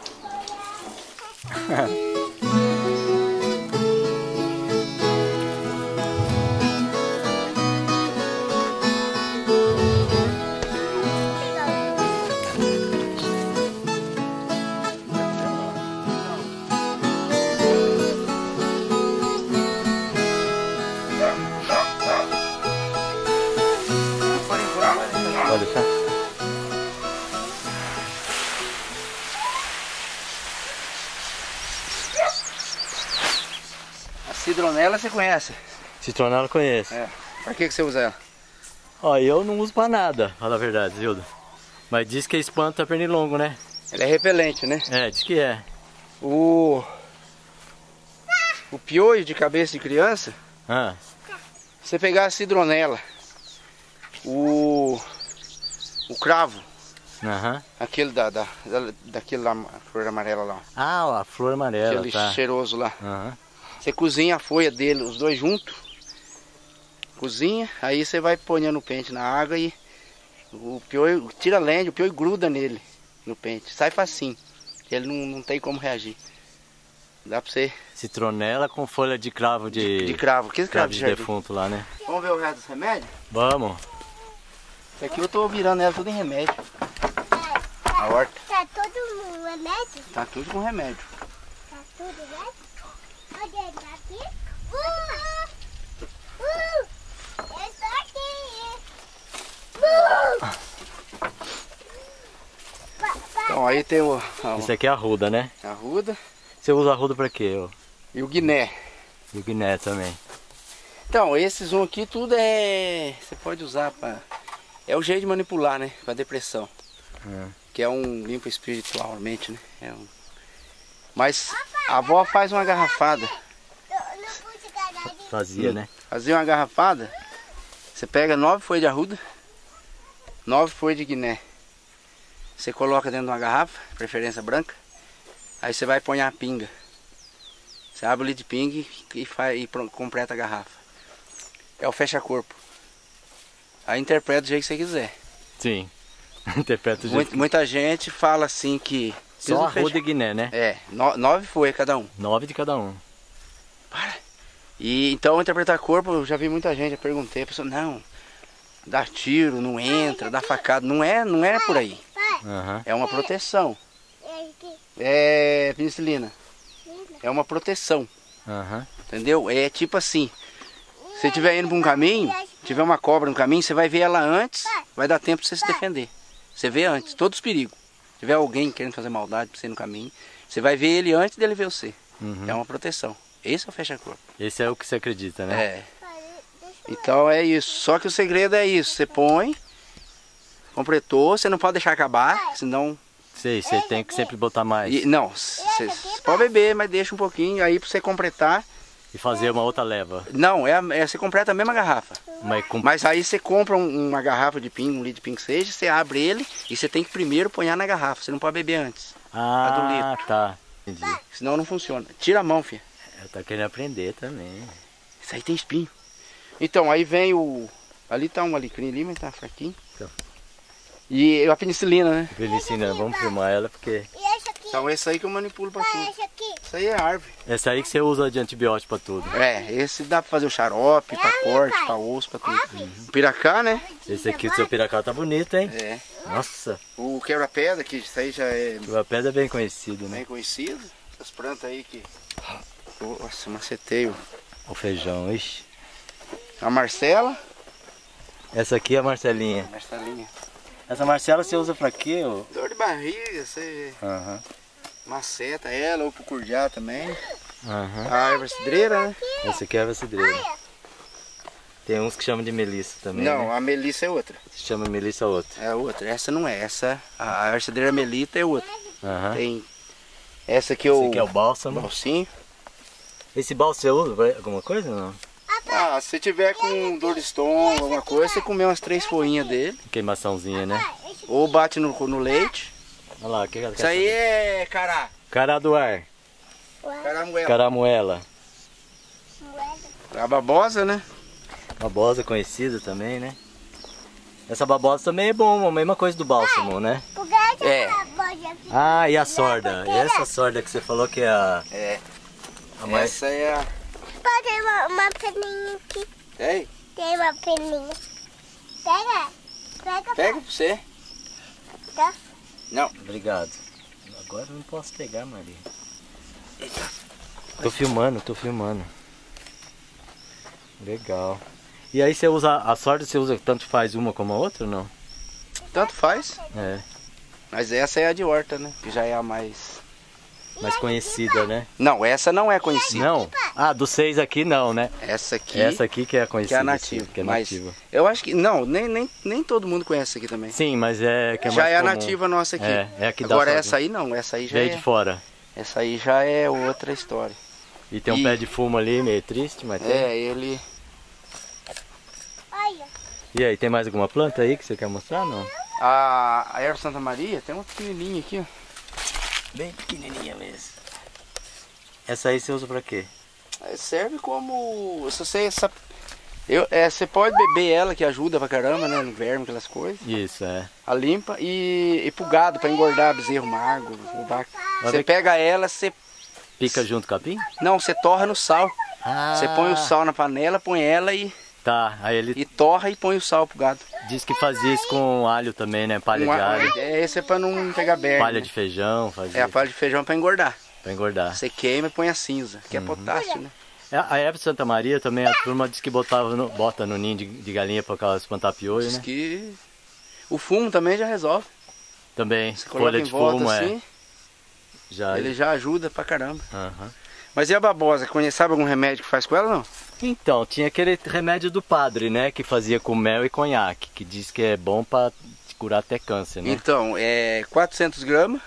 Pode deixar. A cidronela você conhece? Citronela eu conheço. É. Pra que você usa ela? Ó, eu não uso pra nada, fala a verdade, Zilda. Mas diz que espanta pernilongo, né? Ela é repelente, né? É, diz que é. O piolho de cabeça de criança, você pegar a cidronela, o cravo, aquele daquele lá, flor amarela lá. Ah, ó, a flor amarela, aquele tá. cheiroso lá. Você cozinha a folha dele, os dois juntos. Cozinha, aí você vai ponhando o pente na água e o piolho, tira a lente, o piolho gruda nele, no pente. Sai facinho, ele não tem como reagir. Dá pra você... Citronela com folha de cravo de cravo, que cravo de defunto lá, né? Vamos ver o resto dos remédios? Vamos. Isso aqui eu tô virando ela tudo em remédio. A horta. Tá todo um remédio? Tá tudo com remédio. Tá tudo remédio? Olha ele tá aqui. Eu tô aqui. Então aí tem Esse aqui é a arruda, né? a arruda Você usa a arruda pra quê? Ó? e o guiné. E o guiné também. Então, esses um aqui tudo você pode usar pra... É o jeito de manipular, né? Pra depressão. Que é um limpo espiritualmente, né? Mas a avó faz uma garrafada. Fazia, né? Fazia uma garrafada. Você pega 9 folhas de arruda, 9 folhas de guiné. Você coloca dentro de uma garrafa, preferência branca. Aí você vai pôr a pinga. Você abre o litro de pinga e completa a garrafa. É o fecha-corpo. Aí interpreta do jeito que você quiser. Sim. Interpreta do jeito Muita gente fala assim que... Só arruda e guiné, né? É, 9 folhas cada um. 9 de cada um. E então interpretar corpo, eu já vi muita gente, eu perguntei, a pessoa, não, dá tiro, não entra, dá facada, não é por aí. É uma proteção. É penicilina. É uma proteção. Entendeu? É tipo assim, se você estiver indo para um caminho, tiver uma cobra no caminho, você vai ver ela antes, vai dar tempo para você se defender. Você vê antes, todos os perigos. Se tiver alguém querendo fazer maldade para você no caminho, você vai ver ele antes dele ver você. É uma proteção. Esse é o fecha-corpo. Esse é o que você acredita, né? É. Então é isso. Só que o segredo é isso. Você põe, completou, você não pode deixar acabar, senão... Sei, você tem que sempre botar mais. Não, você pode beber, mas deixa um pouquinho aí pra você completar. E fazer uma outra leva. Não, você completa a mesma garrafa. Mas aí você compra uma garrafa de pingo, 1 litro de pingo que seja, você abre ele e você tem que primeiro pôr na garrafa. Você não pode beber antes. Ah, a do litro. Tá. Entendi. Senão não funciona. Tira a mão, filha. Eu tô querendo aprender também. Isso aí tem espinho. Então, aí vem o... Ali tá um alecrim ali, mas tá fraquinho. Então. E a penicilina, né? Penicilina, vamos filmar ela porque... E esse aqui? Então esse aí que eu manipulo pra tudo. Esse aqui? Isso aí é árvore. Essa aí que você usa de antibiótico pra tudo. É, esse dá pra fazer o xarope, pra corte, pra osso, pra tudo. O piracá, né? Esse aqui, o seu piracá tá bonito, hein? É. Nossa. O quebra-pedra, que isso aí já é O pedra é bem conhecido, né? bem conhecido. As plantas aí que... Nossa, macetei. O feijão, ixi. A Marcela. Essa aqui é a Marcelinha. Marcelinha. Essa Marcela você usa pra quê? Ô? Dor de barriga, você... Aham. Maceta ela, ou pro curdiar também. Aham. A árvore cidreira, né? Essa aqui é a cidreira. Tem uns que chamam de melissa também, Não, né? a melissa é outra. Se chama melissa outra. É outra. Essa não é. Essa, a árvore cidreira melita é outra. Aham. Tem essa aqui Esse aqui é o bálsamo. balsinho. Esse bálsamo você usa pra alguma coisa ou não? Ah, se tiver com dor de estômago, alguma coisa, você comer umas 3 folhinhas dele. Queimaçãozinha, né? Ou bate no leite. Olha lá, o que ela quer Isso aí saber? é cará. Cará do ar. Caramuela. Caramuela. A babosa, né? Babosa conhecida também, né? Essa babosa também é bom, a mesma coisa do bálsamo, né? É. Ah, e a sorda? E essa sorda que você falou que é a... É. a mais... Essa é a... Pode uma peninha aqui. Ei, Tem uma peninha. Pega. Pega. pega pra você. Tá? Não. Obrigado. Agora eu não posso pegar, Maria. Tô filmando. Legal. E aí você usa a sorda, você usa tanto faz uma como a outra ou não? Tanto faz. É, Mas essa é a de horta, né? Que já é a mais... mais conhecida, né? Não, essa não é conhecida. Não? Ah, dos 6 aqui não, né? Essa aqui Essa aqui que é que conhecida. é a nativa. sim, que é Mas nativa. eu acho que... Não, nem todo mundo conhece essa aqui também. Sim, mas é que é Já mais é a comum. nativa nossa aqui. É a que dá Agora sorda. essa aí não, essa aí já Veio é... de fora. Essa aí já é outra história. E tem um E- pé de fumo ali, meio triste, mas tem. É, ele... Olha. E aí, tem mais alguma planta aí que você quer mostrar, não? A erva Santa Maria tem uma pequenininha aqui, ó. Bem pequenininha mesmo. Essa aí você usa pra quê? Serve como... Se você... você pode beber ela, que ajuda pra caramba, né? No verme, aquelas coisas. Isso, é. A limpa e pro gado, pra engordar bezerro magro, o vaca. Você pega ela, você... Pica junto com o capim? Não, você torra no sal. Ah, Você põe o sal na panela, põe ela e Tá, aí ele torra e põe o sal pro gado. diz que fazia isso com alho também, né? Palha de alho. Esse é pra não pegar berne. Palha né? de feijão, fazia É, a palha de feijão é pra engordar. pra engordar. Você queima e põe a cinza, que é potássio, né? A erva de Santa Maria também, a turma diz que bota no ninho de galinha pra ela espantar piolho, Diz né? que o fumo também já resolve. Também, Você coloca folha em de volta fumo, assim, Já. ele já ajuda pra caramba. Aham. Mas e a babosa? Sabe algum remédio que faz com ela, não? Então, tinha aquele remédio do padre, né? Que fazia com mel e conhaque, que diz que é bom pra curar até câncer, né? Então, é 400 gramas.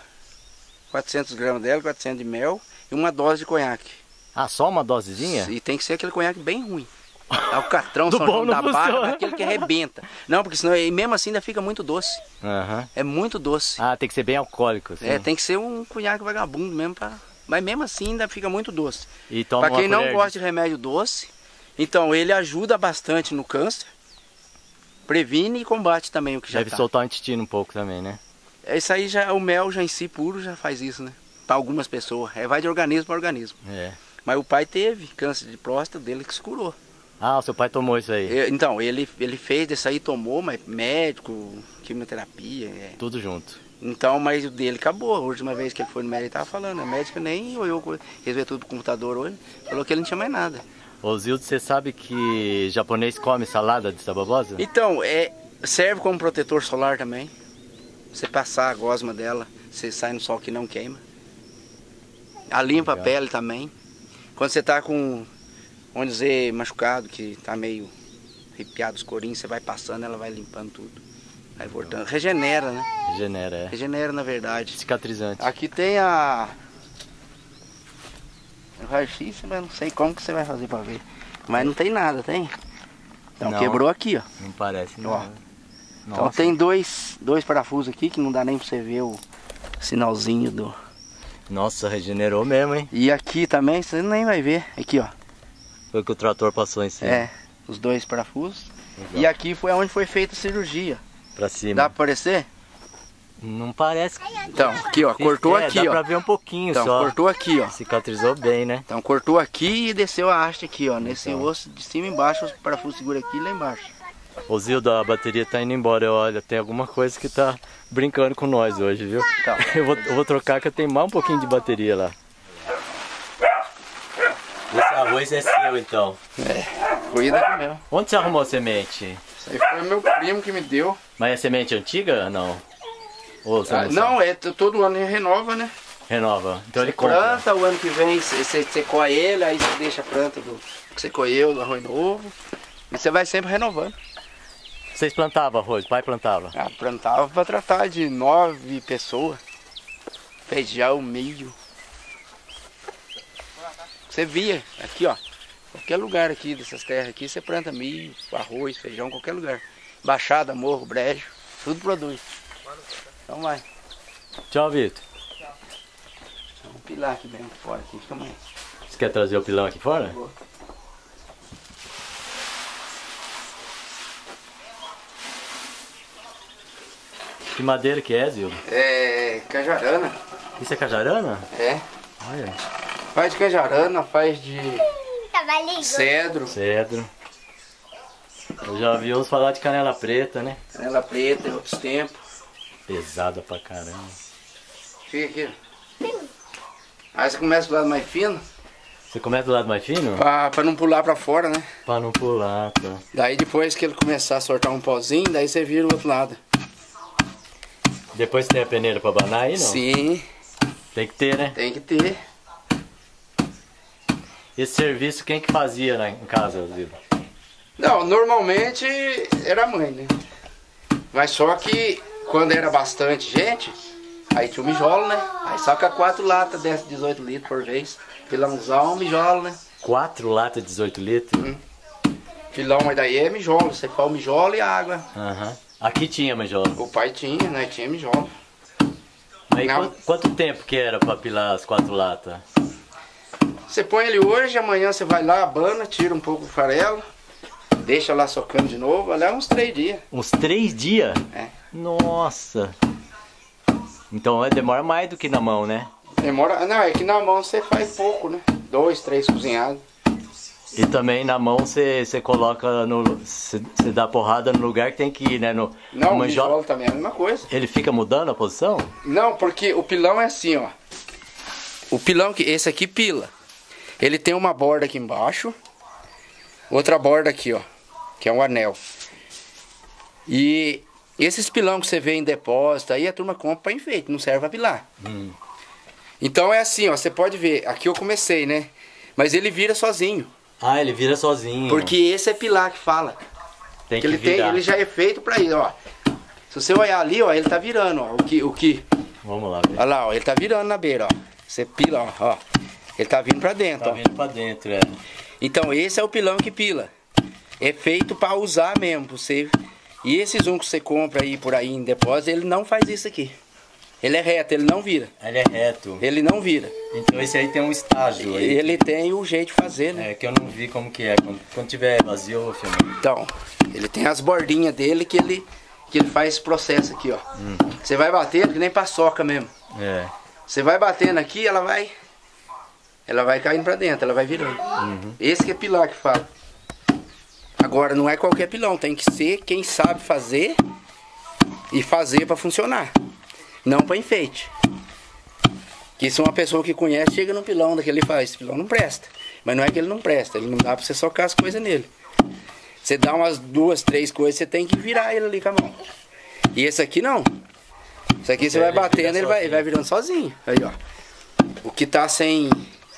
400 gramas dela, 400 de mel e uma dose de conhaque. Ah, só uma dosezinha? E tem que ser aquele conhaque bem ruim. Alcatrão, Do São bom João não da Barra, funciona. aquele que arrebenta. Não, porque senão, e mesmo assim ainda fica muito doce. Aham. É muito doce. Ah, tem que ser bem alcoólico, assim. É, tem que ser um conhaque vagabundo mesmo, mas mesmo assim ainda fica muito doce. E toma Pra quem uma não colher gosta de remédio doce, então ele ajuda bastante no câncer, previne e combate também o que já Deve tá. soltar o intestino um pouco também, né? Isso aí já, o mel já em si puro já faz isso, né? Para algumas pessoas. Vai de organismo para organismo. É. Mas o pai teve câncer de próstata dele que se curou. Ah, o seu pai tomou isso aí. Então, ele fez desse aí, tomou, mas médico, quimioterapia. Tudo junto. Então, mas o dele acabou. A última vez que ele foi no médico, ele tava falando. A médica nem olhou, resolveu tudo pro computador hoje. Falou que ele não tinha mais nada. Ô Zildo, você sabe que japonês come salada de babosa? Então, serve como protetor solar também. Você passar a gosma dela, você sai no sol que não queima. A limpa Legal. a pele também. Quando você tá com, vamos dizer, machucado, que tá meio arrepiado os corinhos, você vai passando, ela vai limpando tudo. Vai voltando. Regenera, né? Regenera, é. Regenera, na verdade. Cicatrizante. Aqui tem a O raio-x, mas não sei como que você vai fazer pra ver. Mas não tem nada, tem? Então Não. quebrou aqui, ó. Não parece Ó. nada. Então Nossa. tem dois parafusos aqui que não dá nem pra você ver o sinalzinho do... Nossa, regenerou mesmo, hein? E aqui também, você nem vai ver. Aqui, ó. Foi que o trator passou em cima. É, os dois parafusos. Exato. E aqui foi onde foi feita a cirurgia. Pra cima. Dá pra aparecer? Não parece. Então, aqui, ó. Cortou aqui, dá pra ó. ver um pouquinho Então, só. cortou aqui, ó. Cicatrizou bem, né? Então, cortou aqui e desceu a haste aqui, ó. Nesse osso de cima e embaixo, os parafusos seguram aqui e lá embaixo. O Zildo, a bateria tá indo embora. Olha, tem alguma coisa que tá brincando com nós hoje, viu? Então. Eu vou trocar que eu tenho mais um pouquinho de bateria lá. Esse arroz é seu, então. Cuida aqui mesmo. Onde você arrumou a semente? Isso aí foi meu primo que me deu. Mas é semente antiga? Não. Ou você não, Não, todo ano ele renova, né? renova? Então ele Você compra. planta, o ano que vem você colhe ele, aí você deixa a planta do que você colheu, do arroz novo. E você vai sempre renovando. Vocês plantavam arroz? O pai plantava? Ah, plantava pra tratar de 9 pessoas. Feijão, milho. Você via aqui, ó. Qualquer lugar aqui dessas terras aqui, você planta milho, arroz, feijão, qualquer lugar. Baixada, morro, brejo, tudo produz. Então vai. Tchau, Vitor. Vamos pilar aqui mesmo fora aqui, fica mais. Você quer trazer o pilão aqui fora? Boa. Que madeira que é, Zildo? É cajarana. Isso é cajarana? É. Olha. Faz de cajarana, faz de Cavalinho. cedro, Cedro. Eu já ouvi uns falar de canela preta, né? canela preta, em outros tempos. Pesada pra caramba. Fica aqui. Aí você começa do lado mais fino, Você começa do lado mais fino? pra não pular pra fora, né? Pra não pular, tá? Daí depois que ele começar a soltar um pozinho, daí você vira o outro lado. Depois tem a peneira pra banar aí, não? Sim, Tem que ter, né? tem que ter. Esse serviço quem que fazia lá em casa, Zildo? Não, normalmente era a mãe, né? Mas só que quando era bastante gente, aí tinha o mijolo, né? Aí saca 4 latas, desce 18 litros por vez. Pilãozão, mijolo, né? 4 latas de 18 litros? Pilão, mas daí é mijolo, você faz o mijolo e água. Aham. Aqui tinha majolo. O pai tinha, né? Tinha mijolo. Aí Não. quanto tempo que era pra pilar as 4 latas? Você põe ele hoje, amanhã você vai lá, abana, tira um pouco do farelo, deixa lá socando de novo, leva uns 3 dias. Uns 3 dias? É. Nossa! Então demora mais do que na mão, né? Demora. Não, é que na mão você faz pouco, né? 2, 3 cozinhados. E também na mão você coloca no. Você dá porrada no lugar que tem que ir, né? No Não, o manjola. mijolo também é a mesma coisa. Ele fica mudando a posição? Não, porque o pilão é assim, ó. O pilão, esse aqui pila. Ele tem uma borda aqui embaixo, outra borda aqui, ó, que é um anel. E esses pilão que você vê em depósito, aí a turma compra para enfeite, não serve para pilar. Então é assim, ó, você pode ver, aqui eu comecei, né? Mas ele vira sozinho, Ah, ele vira sozinho. porque esse é pilar que fala. tem Que que ele tem, virar. ele já é feito para isso, ó. Se você olhar ali, ó, ele tá virando, ó, o que Vamos lá, olha lá, ó, ele tá virando na beira, ó. Você pila, ó. Ele tá vindo pra dentro, tá ó. vindo pra dentro, é. Então esse é o pilão que pila. É feito pra usar mesmo, pra você. E esses que você compra aí por aí em depósito, ele não faz isso aqui. Ele é reto, ele não vira. Ele é reto. Ele não vira. Então esse aí tem um estágio aí. Ele tem o jeito de fazer, né? É que eu não vi como que é. Quando tiver vazio eu vou filmar. Então, ele tem as bordinhas dele que ele faz esse processo aqui, ó. Você vai batendo que nem paçoca mesmo. É. Você vai batendo aqui, ela vai caindo pra dentro, ela vai virando. Esse que é pilar que fala. Agora, não é qualquer pilão, tem que ser quem sabe fazer e fazer pra funcionar. Não pra enfeite. Que se uma pessoa que conhece chega no pilão daquele e faz, esse pilão não presta. Mas não é que ele não presta, ele não dá pra você socar as coisas nele. Você dá umas 2, 3 coisas, você tem que virar ele ali com a mão. E esse aqui não. Isso aqui você vai batendo, ele vai virando sozinho. Aí, ó. O que tá sem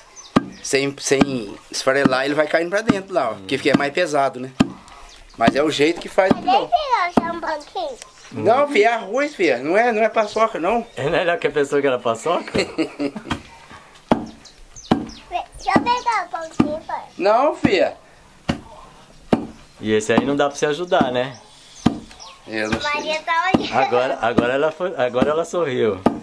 esfarelar, ele vai caindo pra dentro lá, ó. Que é mais pesado, né? Mas é o jeito que faz o pilão. Deixa eu um pouquinho. Não, filho, é arroz, filho. Não é paçoca, não. É melhor que a pessoa que era paçoca? Já pegar o pãozinho, pai? Não, filha. E esse aí não dá pra você ajudar, né? Eu não sei. Maria tá olhando. Agora ela sorriu.